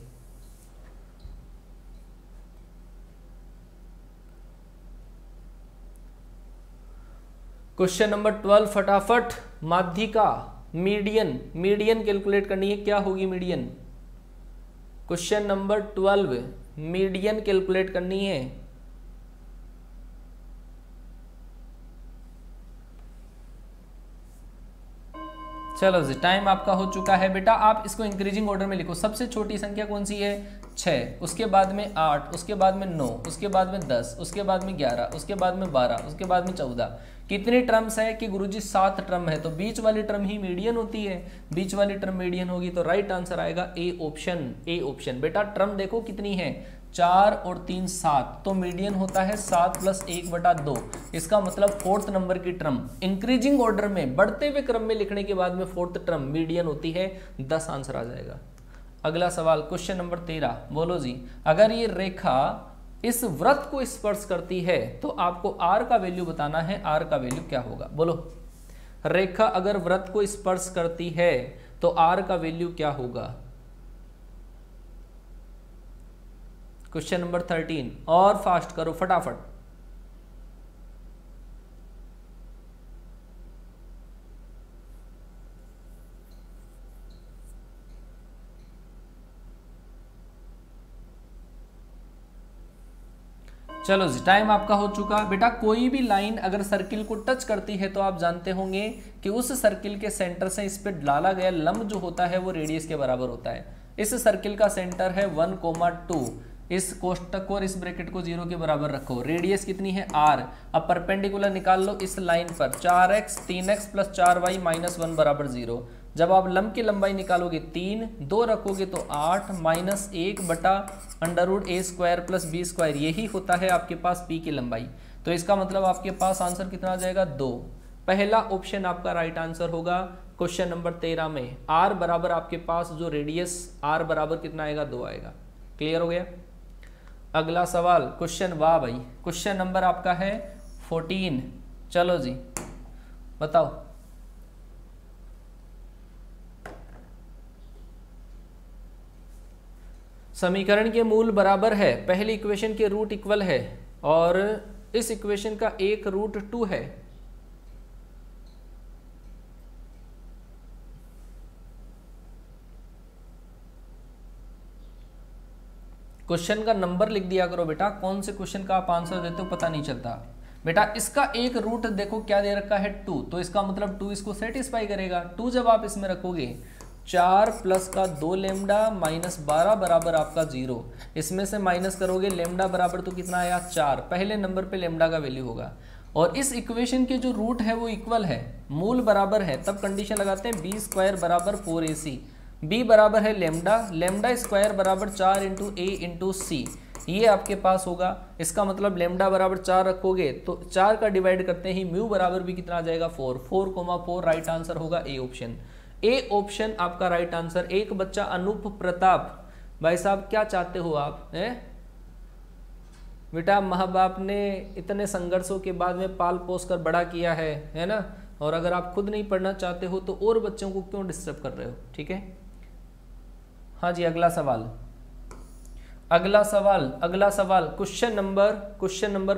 क्वेश्चन नंबर 12 फटाफट, माध्यिका मीडियन कैलकुलेट करनी है। क्या होगी median? Question number 12 median calculate करनी है। चलो जी, टाइम आपका हो चुका है बेटा। आप इसको इंक्रीजिंग ऑर्डर में लिखो। सबसे छोटी संख्या कौन सी है? 6, उसके बाद में 8, उसके बाद में 9, उसके बाद में 10, उसके बाद में 11, उसके बाद में 12, उसके बाद में 14। कितनी टर्म्स है कि गुरुजी 7 टर्म है, तो बीच वाली टर्म ही मीडियन होती है। बीच वाली टर्म मीडियन होगी तो राइट आंसर आएगा ए ऑप्शन। बेटा टर्म देखो कितनी है, 4 और 3 7, तो मीडियन होता है 7 + 1/2। इसका मतलब 4th नंबर की टर्म इंक्रीजिंग ऑर्डर में बढ़ते हुए क्रम में लिखने के बाद में 4th टर्म मीडियन होती है। 10 आंसर आ जाएगा। अगला सवाल क्वेश्चन नंबर 13, बोलो जी, अगर ये रेखा इस वृत्त को स्पर्श करती है तो आपको r का वैल्यू बताना है। r का वैल्यू क्या होगा बोलो? रेखा अगर वृत्त को स्पर्श करती है तो r का वैल्यू क्या होगा? क्वेश्चन नंबर 13, और फास्ट करो फटाफट। चलो जी, टाइम आपका हो चुका। बेटा कोई भी लाइन अगर सर्किल को टच करती है तो आप जानते होंगे कि उस सर्किल के सेंटर से इस पे डाला गया लंब जो होता है वो रेडियस के बराबर होता है। इस सर्किल का सेंटर है 1,2। इस कोष्टक को और इस ब्रैकेट को 0 के बराबर रखो। रेडियस कितनी है r। अब परपेंडिकुलर निकाल लो इस लाइन पर, 4x 3x + 4y - 1 बराबर 0। जब आप लंब की लंबाई निकालोगे 3, 2 रखोगे तो 8 - 1/√a² + b², यही होता है आपके पास p की लंबाई। तो इसका मतलब आपके पास आंसर कितना आ जाएगा? 2। पहला ऑप्शन आपका राइट आंसर होगा क्वेश्चन नंबर 13 में। r बराबर आपके पास जो रेडियस r बराबर कितना आएगा? 2 आएगा। क्लियर हो गया? अगला सवाल क्वेश्चन, वाह भाई, क्वेश्चन नंबर आपका है 14। चलो जी बताओ। समीकरण के मूल बराबर है, पहली इक्वेशन के रूट इक्वल है और इस इक्वेशन का एक √2 है। क्वेश्चन का नंबर लिख दिया करो बेटा, कौन से क्वेश्चन का आप आंसर देते हो पता नहीं चलता। बेटा इसका एक रूट देखो क्या दे रखा है 2, तो इसका मतलब 2 इसको सेटिस्फाई करेगा। 2 जब आप इसमें रखोगे 4 प्लस का 2 लेमडा माइनस 12 बराबर आपका 0। इसमें से माइनस करोगे लेमडा बराबर तो कितना आया 4। पहले नंबर पे लेमडा का वैल्यू होगा और इस इक्वेशन के जो रूट है वो इक्वल है, मूल बराबर है, तब कंडीशन लगाते हैं बी स्क्वायर बराबर 4ac। बी बराबर है लेमडा, लेमडा स्क्वायर बराबर 4 इंटू ए इंटू सी, ये आपके पास होगा। इसका मतलब लेमडा बराबर 4 रखोगे तो 4 का डिवाइड करते ही म्यू बराबर भी कितना आ जाएगा 4। 4,4 राइट आंसर होगा ए ऑप्शन। ए ऑप्शन आपका राइट आंसर। एक बच्चा अनूप प्रताप, भाई साहब क्या चाहते हो आप हैं बेटा? माँ बाप ने इतने संघर्षों के बाद में पाल पोस कर बड़ा किया है ना, और अगर आप खुद नहीं पढ़ना चाहते हो तो और बच्चों को क्यों डिस्टर्ब कर रहे हो? ठीक है, हाँ जी, अगला सवाल क्वेश्चन नंबर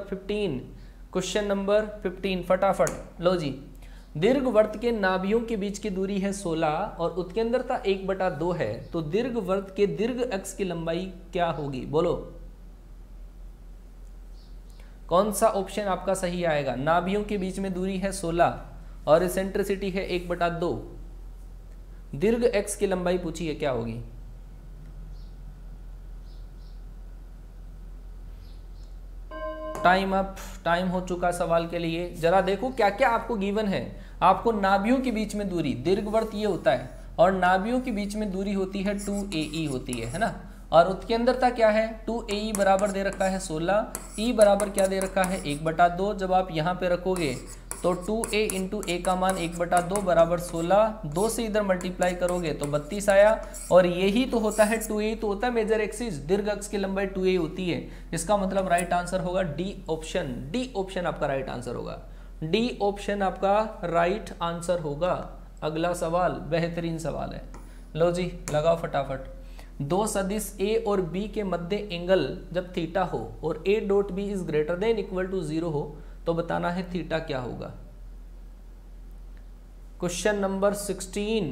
15 फटाफट लो जी। दीर्घवृत्त के नाभियों के बीच की दूरी है 16 और उत्केंद्रता 1/2 है, तो दीर्घवृत्त के दीर्घ अक्ष की लंबाई क्या होगी? बोलो कौन सा ऑप्शन आपका सही आएगा? नाभियों के बीच में दूरी है 16 और इसेंट्रिसिटी है 1/2, दीर्घ अक्ष की लंबाई पूछी है क्या होगी? टाइम अप, टाइम हो चुका सवाल के लिए। जरा देखो क्या क्या आपको गिवन है। आपको नाभियों के बीच में दूरी, दीर्घवृत्त ये होता है और नाभियों के बीच में दूरी होती है 2AE होती है ना, और उत्केंद्रता क्या है 2AE बराबर दे रखा है 16, E बराबर क्या दे रखा है 1/2। जब आप यहाँ पे रखोगे तो 2A इंटू ए का मान 1/2 बराबर 16, 2 से इधर मल्टीप्लाई करोगे तो 32 आया, और यही तो होता है 2A तो होता है मेजर एक्सिस, दीर्घ अक्ष की लंबाई 2A होती है। इसका मतलब राइट आंसर होगा डी ऑप्शन। डी ऑप्शन आपका राइट आंसर होगा, डी ऑप्शन आपका राइट आंसर होगा। अगला सवाल बेहतरीन सवाल है, लो जी लगाओ फटाफट। दो सदिश A और B के मध्य एंगल जब थीटा हो और A dot B is greater than equal to 0 हो तो बताना है थीटा क्या होगा। Question number 16।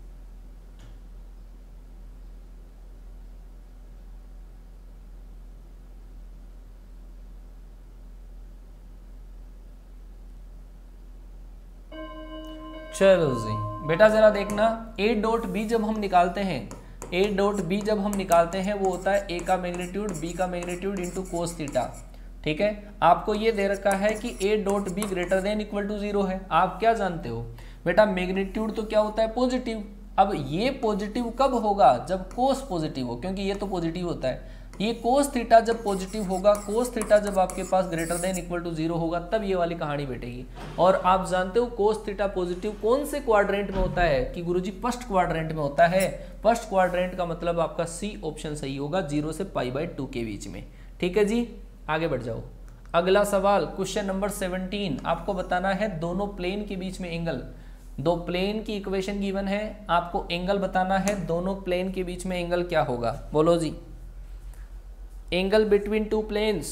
चलो जी बेटा जरा देखना, A डॉट B जब हम निकालते हैं, A डॉट B जब हम निकालते हैं वो होता है A का मैग्नीट्यूड B का मैग्नीट्यूड इंटू कोस थीटा। ठीक है, आपको ये दे रखा है कि A dot B greater than equal to 0 है। आप क्या जानते हो बेटा, मैग्नीट्यूड तो क्या होता है पॉजिटिव। अब ये पॉजिटिव कब होगा? जब कोस पॉजिटिव हो, क्योंकि ये तो पॉजिटिव होता है। ये कोस थीटा जब पॉजिटिव होगा, कोस थीटा जब आपके पास ग्रेटर देन इक्वल टू 0 होगा, तब ये वाली कहानी बैठेगी। और आप जानते हो कोस थीटा पॉजिटिव कौन से क्वाड्रेंट में होता है कि गुरुजी फर्स्ट क्वाड्रेंट में होता है। फर्स्ट क्वाड्रेंट का मतलब आपका सी ऑप्शन सही होगा, 0 से π/2 के बीच में। ठीक है जी, आगे बढ़ जाओ। अगला सवाल क्वेश्चन नंबर 17। आपको बताना है दोनों प्लेन के बीच में एंगल। दो प्लेन की इक्वेशन गिवन है, आपको एंगल बताना है दोनों प्लेन के बीच में एंगल क्या होगा। बोलो जी, एंगल बिटवीन टू प्लेन्स।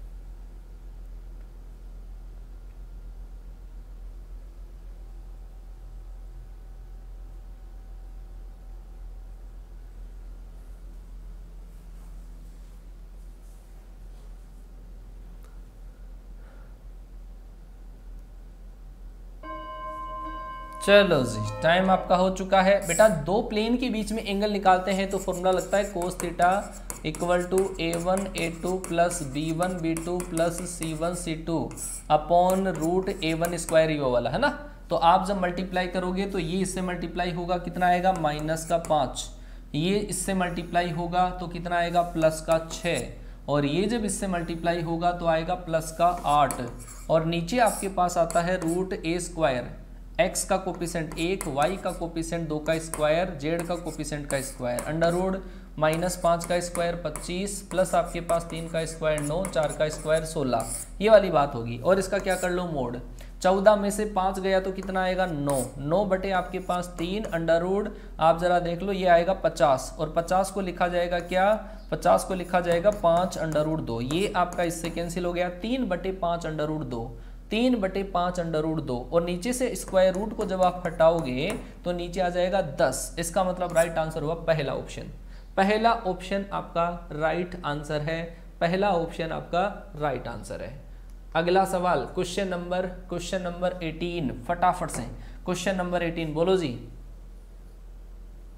चलो जी टाइम आपका हो चुका है। बेटा दो प्लेन के बीच में एंगल निकालते हैं तो फॉर्मूला लगता है cos theta equal to a1 a2 plus b1 b2 plus c1 c2 upon root a1 square ये वाला है ना। तो आप जब मल्टीप्लाई करोगे तो ये इससे मल्टीप्लाई होगा, कितना आएगा -5। ये इससे मल्टीप्लाई होगा तो कितना आएगा +6, और ये जब इससे मल्टीप्लाई होगा तो आएगा +8, और नीचे आपके पास आता है रूट a स्क्वायर। x का कोफिशिएंट 1, y का कोफिशिएंट 2 का स्क्वायर, z का कोफिशिएंट का स्क्वायर, अंडर रूट -5 का स्क्वायर 25 प्लस आपके पास 3 का स्क्वायर 9, 4 का स्क्वायर 16, ये वाली बात होगी। और इसका क्या कर लो मोड, 14 में से 5 गया तो कितना आएगा 9, 9 बटे आपके पास 3 अंडर रूट आप जरा देख लो ये आएगा 50, और 50 को लिखा जाएगा क्या, 50 को लिखा जाएगा 5 अंडर रूट 2। ये आपका इससे कैंसिल हो गया, 3 बटे 5 अंडर रूट 2, 3 बटे 5 अंडर रूट 2, और नीचे से स्क्वायर रूट को जब आप हटाओगे तो नीचे आ जाएगा 10। इसका मतलब राइट आंसर हुआ पहला ऑप्शन। पहला ऑप्शन आपका राइट आंसर है, पहला ऑप्शन आपका राइट आंसर है। अगला सवाल क्वेश्चन नंबर 18 फटाफट से। क्वेश्चन नंबर 18 बोलो जी।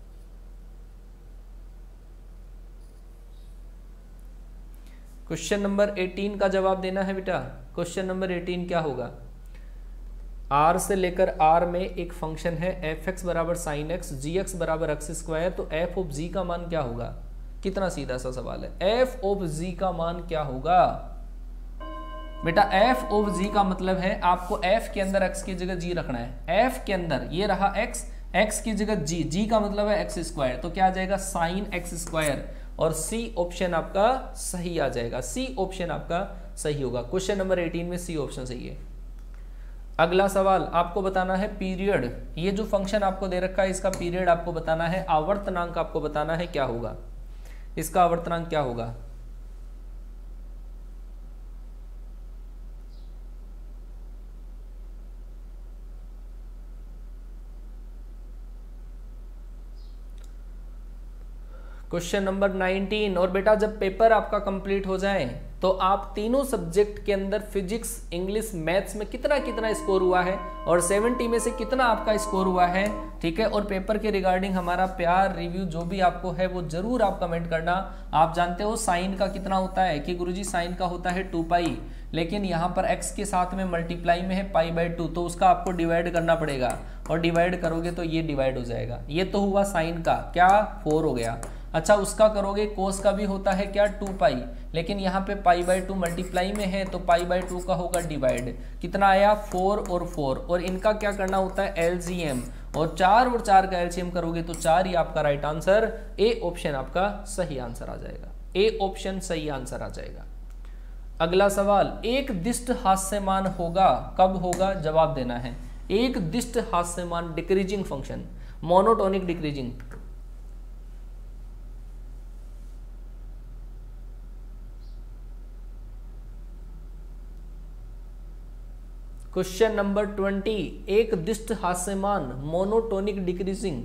क्वेश्चन नंबर 18 का जवाब देना है बेटा। क्वेश्चन नंबर 18 क्या होगा? आर से लेकर आर में एक फंक्शन है एफ एक्स बराबर साइन एक्स, जी एक्स बराबर एक्स स्क्वायर, तो एफ ऑफ जी का मान क्या होगा? कितना सीधा सा सवाल है। एफ ऑफ जी का मान क्या होगा बेटा? एफ ऑफ जी का मतलब है आपको एफ के अंदर एक्स की जगह जी रखना है। एफ के अंदर ये रहा एक्स, एक्स की जगह जी, जी का मतलब है एक्स स्क्वायर, तो क्या आ जाएगा? साइन एक्स स्क्वायर, और सी ऑप्शन आपका सही आ जाएगा। सी ऑप्शन आपका सही होगा। क्वेश्चन नंबर 18 में सी ऑप्शन सही है। अगला सवाल आपको बताना है पीरियड। ये जो फंक्शन आपको दे रखा है इसका पीरियड आपको बताना है, आवर्तनांक आपको बताना है क्या होगा, इसका आवर्तनांक क्या होगा? Question number 19। और बेटा जब पेपर आपका कंप्लीट हो जाए तो आप तीनों सब्जेक्ट के अंदर फिजिक्स, इंग्लिश, मैथ्स में कितना कितना स्कोर हुआ है और 70 में से कितना आपका स्कोर हुआ है, ठीक है। और पेपर के रिगार्डिंग हमारा प्यार रिव्यू जो भी आपको है वो जरूर आप कमेंट करना। आप जानते हो साइन का कितना होता है कि गुरुजी साइन का होता है 2 पाई, लेकिन यहाँ पर x के साथ में मल्टीप्लाई में है π/2, तो उसका आपको डिवाइड करना पड़ेगा और डिवाइड करोगे तो ये डिवाइड हो जाएगा। ये तो हुआ साइन का, क्या 4 हो गया। अच्छा उसका करोगे कोस का भी होता है क्या 2 पाई, लेकिन यहाँ पे π/2 मल्टीप्लाई में है तो π/2 का होगा डिवाइड। कितना आया 4 और 4, और इनका क्या करना होता है एलसीएम, और 4 और 4 का एलसीएम करोगे तो 4 ही आपका राइट आंसर। ए ऑप्शन आपका सही आंसर आ जाएगा। ए ऑप्शन सही आंसर आ जाएगा। अगला सवाल, एक दिष्ट हास्यमान होगा, कब होगा? जवाब देना है। एक दिष्ट हास्यमान decreasing function, monotonic decreasing. Question number 20, एक दिष्ट हास्यमान मोनोटोनिक डिक्रीजिंग।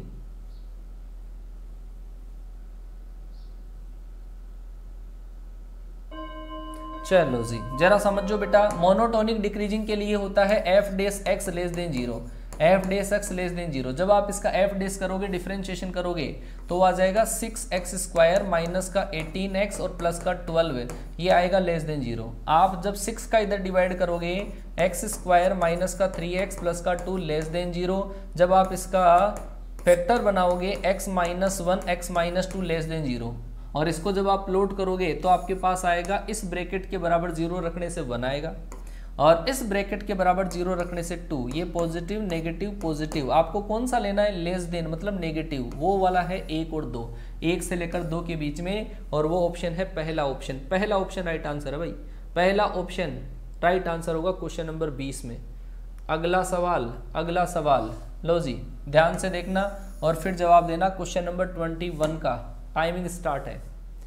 चलो जी जरा समझो बेटा, मोनोटोनिक डिक्रीजिंग के लिए होता है f dash x less than 0, f dash x less than 0। जब आप इसका एफ डेस करोगे, डिफरेंशिएशन करोगे तो आ जाएगा 6x स्क्वायर माइनस का 18x और प्लस का 12, ये आएगा लेस देन 0। आप जब 6 का इधर डिवाइड करोगे, x स्क्वायर माइनस का 3x प्लस का 2 लेस देन 0। जब आप इसका फैक्टर बनाओगे x minus 1 x minus 2 less than 0, और इसको जब आप प्लॉट करोगे तो आपके पास आएगा इस ब्रैकेट के बराबर 0 रखने से 1 आएगा, और इस ब्रैकेट के बराबर 0 रखने से 2। ये पॉजिटिव नेगेटिव पॉजिटिव, आपको कौन सा लेना है? लेस देन मतलब नेगेटिव, वो वाला है 1 और 2, 1 से लेकर 2 के बीच में, और वो ऑप्शन है पहला ऑप्शन। पहला ऑप्शन राइट आंसर है भाई, पहला ऑप्शन राइट आंसर होगा क्वेश्चन नंबर 20 में। अगला सवाल, अगला सवाल लो जी ध्यान से देखना और फिर जवाब देना। क्वेश्चन नंबर 21 का टाइमिंग स्टार्ट है।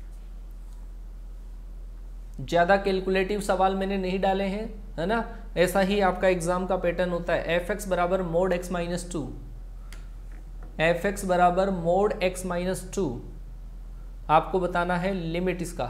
ज्यादा कैलकुलेटिव सवाल मैंने नहीं डाले हैं, है ना, ऐसा ही आपका एग्जाम का पैटर्न होता है। एफ एक्स बराबर mod x minus 2, f x बराबर मोड एक्स माइनस 2, आपको बताना है लिमिट इसका।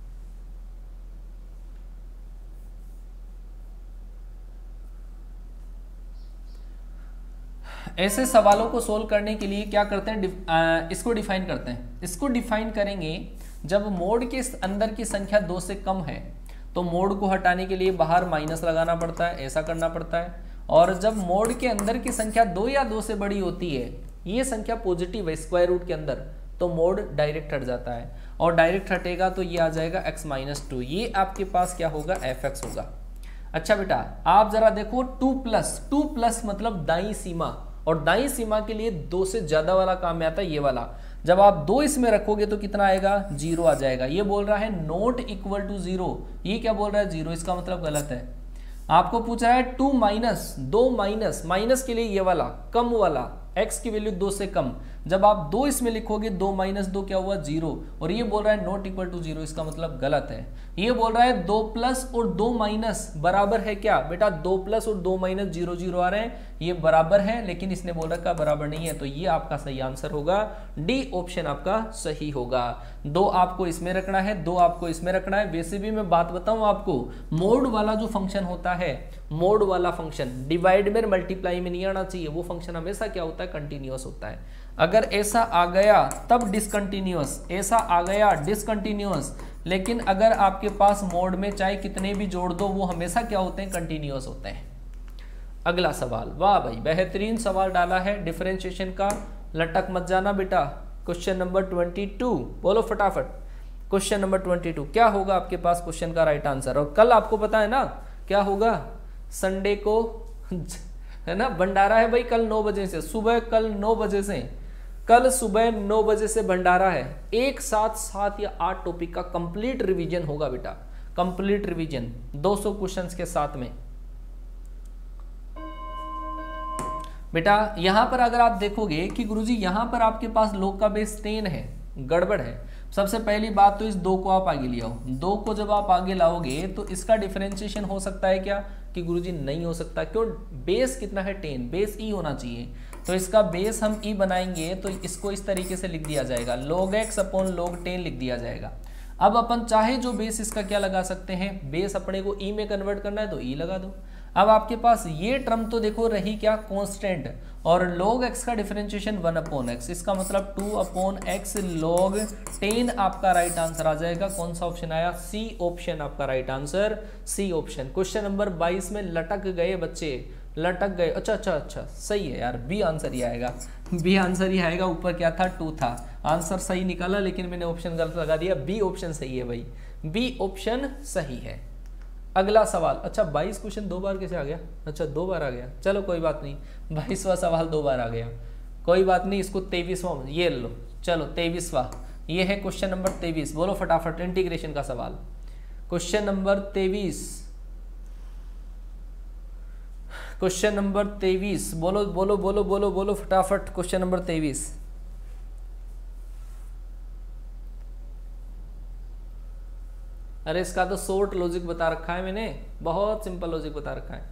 ऐसे सवालों को सोल्व करने के लिए क्या करते हैं, इसको डिफाइन करते हैं। इसको डिफाइन करेंगे जब मोड के अंदर की संख्या 2 से कम है तो मोड को हटाने के लिए बाहर माइनस लगाना पड़ता है, ऐसा करना पड़ता है। और जब मोड के अंदर की संख्या 2 या 2 से बड़ी होती है, ये संख्या पॉजिटिव है स्क्वायर रूट के अंदर, तो मोड डायरेक्ट हट जाता है, और डायरेक्ट हटेगा तो ये आ जाएगा x माइनस 2, ये आपके पास क्या होगा एफ एक्स होगा। अच्छा बेटा आप जरा देखो 2 प्लस मतलब दाई सीमा, और दाई सीमा के लिए 2 से ज्यादा वाला काम में आता है ये वाला। जब आप 2 इसमें रखोगे तो कितना आएगा 0 आ जाएगा। ये बोल रहा है नॉट इक्वल टू 0, ये क्या बोल रहा है 0, इसका मतलब गलत है। आपको पूछ रहा है 2 माइनस 2 माइनस, माइनस के लिए ये वाला कम वाला, x की वैल्यू 2 से कम। जब आप 2 इसमें लिखोगे 2 माइनस 2 क्या हुआ 0, और ये बोल रहा है नॉट इक्वल टू 0, इसका मतलब गलत है। ये बोल रहा है 2 प्लस और 2 माइनस बराबर है क्या बेटा, 2 प्लस और 2 माइनस 0 0 आ रहे हैं, ये बराबर है, लेकिन इसने बोल रखा बराबर नहीं है, तो ये आपका सही आंसर होगा, डी ऑप्शन आपका सही होगा। 2 आपको इसमें रखना है, 2 आपको इसमें रखना है। वैसे भी मैं बात बताऊं आपको, मोड वाला जो फंक्शन होता है, मोड वाला फंक्शन डिवाइड में मल्टीप्लाई में नहीं आना चाहिए, वो फंक्शन हमेशा क्या होता है कंटिन्यूअस होता है। अगर ऐसा आ गया तब डिसकंटिन्यूअस, ऐसा आ गया डिसकंटिन्यूअस, लेकिन अगर आपके पास मोड में चाहे कितने भी जोड़ दो वो हमेशा क्या होते हैं, कंटिन्यूअस होते हैं। अगला सवाल, वाह भाई बेहतरीन सवाल डाला है डिफरेंशिएशन का, लटक मत जाना बेटा। क्वेश्चन नंबर 22 बोलो फटाफट। क्वेश्चन नंबर 22 क्या होगा आपके पास क्वेश्चन का राइट आंसर। और कल आपको पता है ना क्या होगा, संडे को है ना भंडारा है भाई, कल 9 बजे से सुबह, कल 9 बजे से, कल सुबह 9 बजे से भंडारा है। एक साथ 7 या 8 टॉपिक का कंप्लीट रिवीजन होगा बेटा, कंप्लीट रिवीजन 200 क्वेश्चंस के साथ में बेटा। यहां पर अगर आप देखोगे कि गुरुजी यहां पर आपके पास log का बेस 10 है, गड़बड़ है। सबसे पहली बात तो इस 2 को आप आगे ले आओ। 2 को जब आप आगे लाओगे तो इसका डिफरेंशिएशन हो सकता है क्या कि गुरुजी नहीं हो सकता। क्यों, बेस कितना है 10, बेस ई होना चाहिए। तो इसका बेस हम ई बनाएंगे तो इसको इस तरीके से लिख दिया जाएगा, log x अपॉन log 10 लिख दिया जाएगा। अब अपन चाहे जो बेस इसका क्या लगा सकते हैं, बेस अपने को ई में कन्वर्ट करना है तो ई लगा दो। अब आपके पास ये टर्म तो देखो रही क्या, कांस्टेंट, और log x का डिफरेंशिएशन 1 अपॉन x, इसका मतलब 2 अपॉन x log 10 आपका राइट आंसर आ जाएगा। कौन सा ऑप्शन आया, सी ऑप्शन आपका right answer, C option. Question number 22 में लटक गए बच्चे, लटक गए। अच्छा सही है यार, बी आंसर ही आएगा, बी आंसर ही आएगा। ऊपर क्या था, 2 था, आंसर सही निकाला लेकिन मैंने ऑप्शन गलत लगा दिया। बी ऑप्शन सही है भाई, बी ऑप्शन सही है। अगला सवाल, अच्छा 22 क्वेश्चन 2 बार कैसे आ गया, अच्छा 2 बार आ गया, चलो कोई बात नहीं। 22वां सवाल 2 बार आ गया, कोई बात नहीं, इसको 23वां ये लो। चलो 23वां, ये है क्वेश्चन नंबर 23। बोलो फटाफट इंटीग्रेशन का सवाल। क्वेश्चन नंबर 23, क्वेश्चन नंबर 23, बोलो बोलो बोलो बोलो बोलो फटाफट। क्वेश्चन नंबर 23, अरे इसका तो शॉर्ट लॉजिक बता रखा है मैंने, बहुत सिंपल लॉजिक बता रखा है।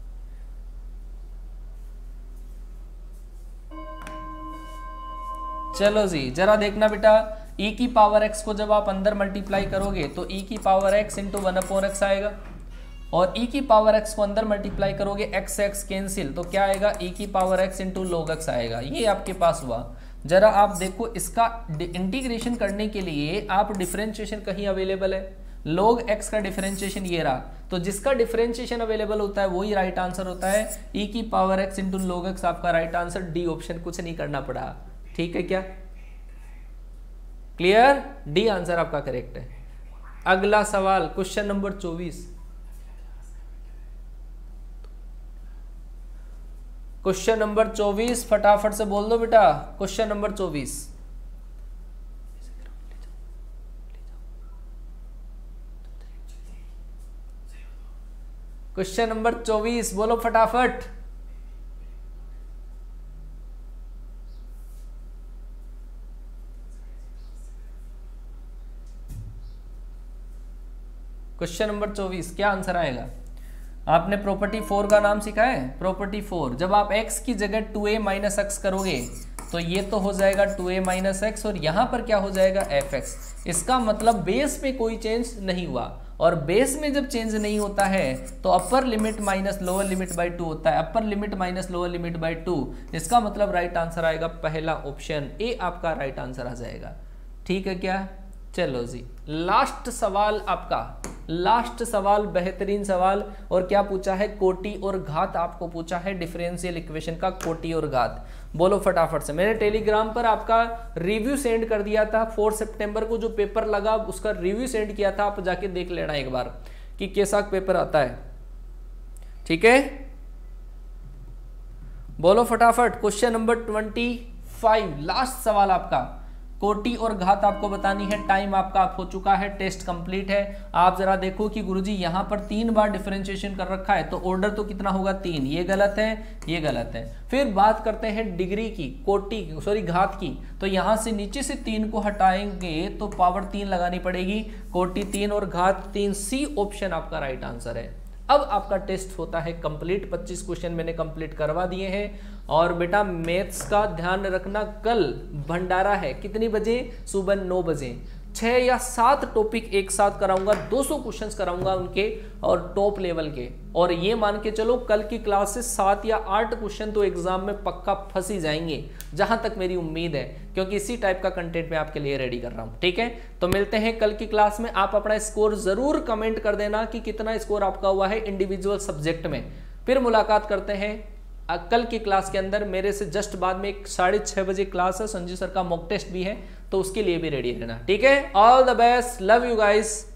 चलो जी जरा देखना बेटा, e की पावर x को जब आप अंदर मल्टीप्लाई करोगे तो e की power x into 1 upon x आएगा, और e की पावर x को अंदर मल्टीप्लाई करोगे x x कैंसिल, तो क्या आएगा, e की power x into log x आएगा। ये आपके पास हुआ। जरा आप देखो इसका इंटीग्रेशन करने के लिए आप डिफरेंशिएशन कहीं अवेलेबल है, log x का डिफरेंशिएशन ये रहा, तो जिसका डिफरेंशिएशन अवेलेबल होता है वही राइट आंसर होता है। e की power x into log x आपका राइट आंसर, डी ऑप्शन, कुछ नहीं करना पड़ा। ठीक है क्या, क्लियर, डी आंसर आपका करेक्ट है। अगला सवाल क्वेश्चन नंबर 24, क्वेश्चन नंबर 24 फटाफट से बोल दो बेटा। क्वेश्चन नंबर 24, क्वेश्चन नंबर 24 बोलो फटाफट। क्वेश्चन नंबर 24 क्या आंसर आएगा। आपने प्रॉपर्टी 4 का नाम सीखा है, प्रॉपर्टी 4। जब आप x की जगह 2a माइनस x करोगे तो ये तो हो जाएगा 2a माइनस एक्स, और यहां पर क्या हो जाएगा fx। इसका मतलब बेस में कोई चेंज नहीं हुआ, और बेस में जब चेंज नहीं होता है तो upper limit minus lower limit by 2 होता है, upper limit minus lower limit by 2। इसका मतलब राइट आंसर आएगा पहला ऑप्शन ए आपका राइट आंसर आ जाएगा। ठीक है क्या, चलो जी लास्ट सवाल आपका, लास्ट सवाल बेहतरीन सवाल। और क्या पूछा है, कोटि और घात आपको पूछा है, डिफरेंशियल इक्वेशन का कोटि और घात। बोलो फटाफट से। मैंने टेलीग्राम पर आपका रिव्यू सेंड कर दिया था 4 सितंबर को, जो पेपर लगा उसका रिव्यू सेंड किया था, आप जाके देख लेना एक बार कि कैसा पेपर आता है। ठीक है, बोलो फटाफट। क्वेश्चन नंबर 25 लास्ट सवाल आपका, कोटि और घात आपको बतानी है। टाइम आपका हो चुका है, टेस्ट कंप्लीट है। आप जरा देखो कि गुरुजी यहां पर 3 बार डिफरेंशिएशन कर रखा है, तो ऑर्डर तो कितना होगा 3, ये गलत है, ये गलत है। फिर बात करते हैं डिग्री की, कोटि सॉरी घात की, तो यहां से नीचे से 3 को हटाएंगे तो पावर 3 लगानी पड़ेगी। कोटि 3 और घात 3, सी ऑप्शन आपका राइट आंसर है। अब आपका टेस्ट होता है कंप्लीट, 25 क्वेश्चन मैंने कंप्लीट करवा दिए हैं। और बेटा मैथ्स का ध्यान रखना, कल भंडारा है, कितनी बजे, सुबह 9 बजे। 6 या 7 टॉपिक एक साथ कराऊंगा, 200 क्वेश्चंस कराऊंगा उनके और टॉप लेवल के। और ये मान के चलो कल की क्लास से 7 या 8 क्वेश्चन तो एग्जाम में पक्का फंस ही जाएंगे, जहां तक मेरी उम्मीद है, क्योंकि इसी टाइप का कंटेंट मैं आपके लिए रेडी कर रहा हूं। ठीक है, तो मिलते हैं कल की क्लास में। आप अपना स्कोर जरूर कमेंट कर देना कि कितना स्कोर आपका हुआ है इंडिविजुअल सब्जेक्ट में। फिर मुलाकात करते हैं कल की क्लास के अंदर। मेरे से जस्ट बाद में एक 6:30 बजे क्लास है, संजय सर का मॉक टेस्ट भी है, तो उसके लिए भी रेडी रहना। ठीक है, all the best, love you guys.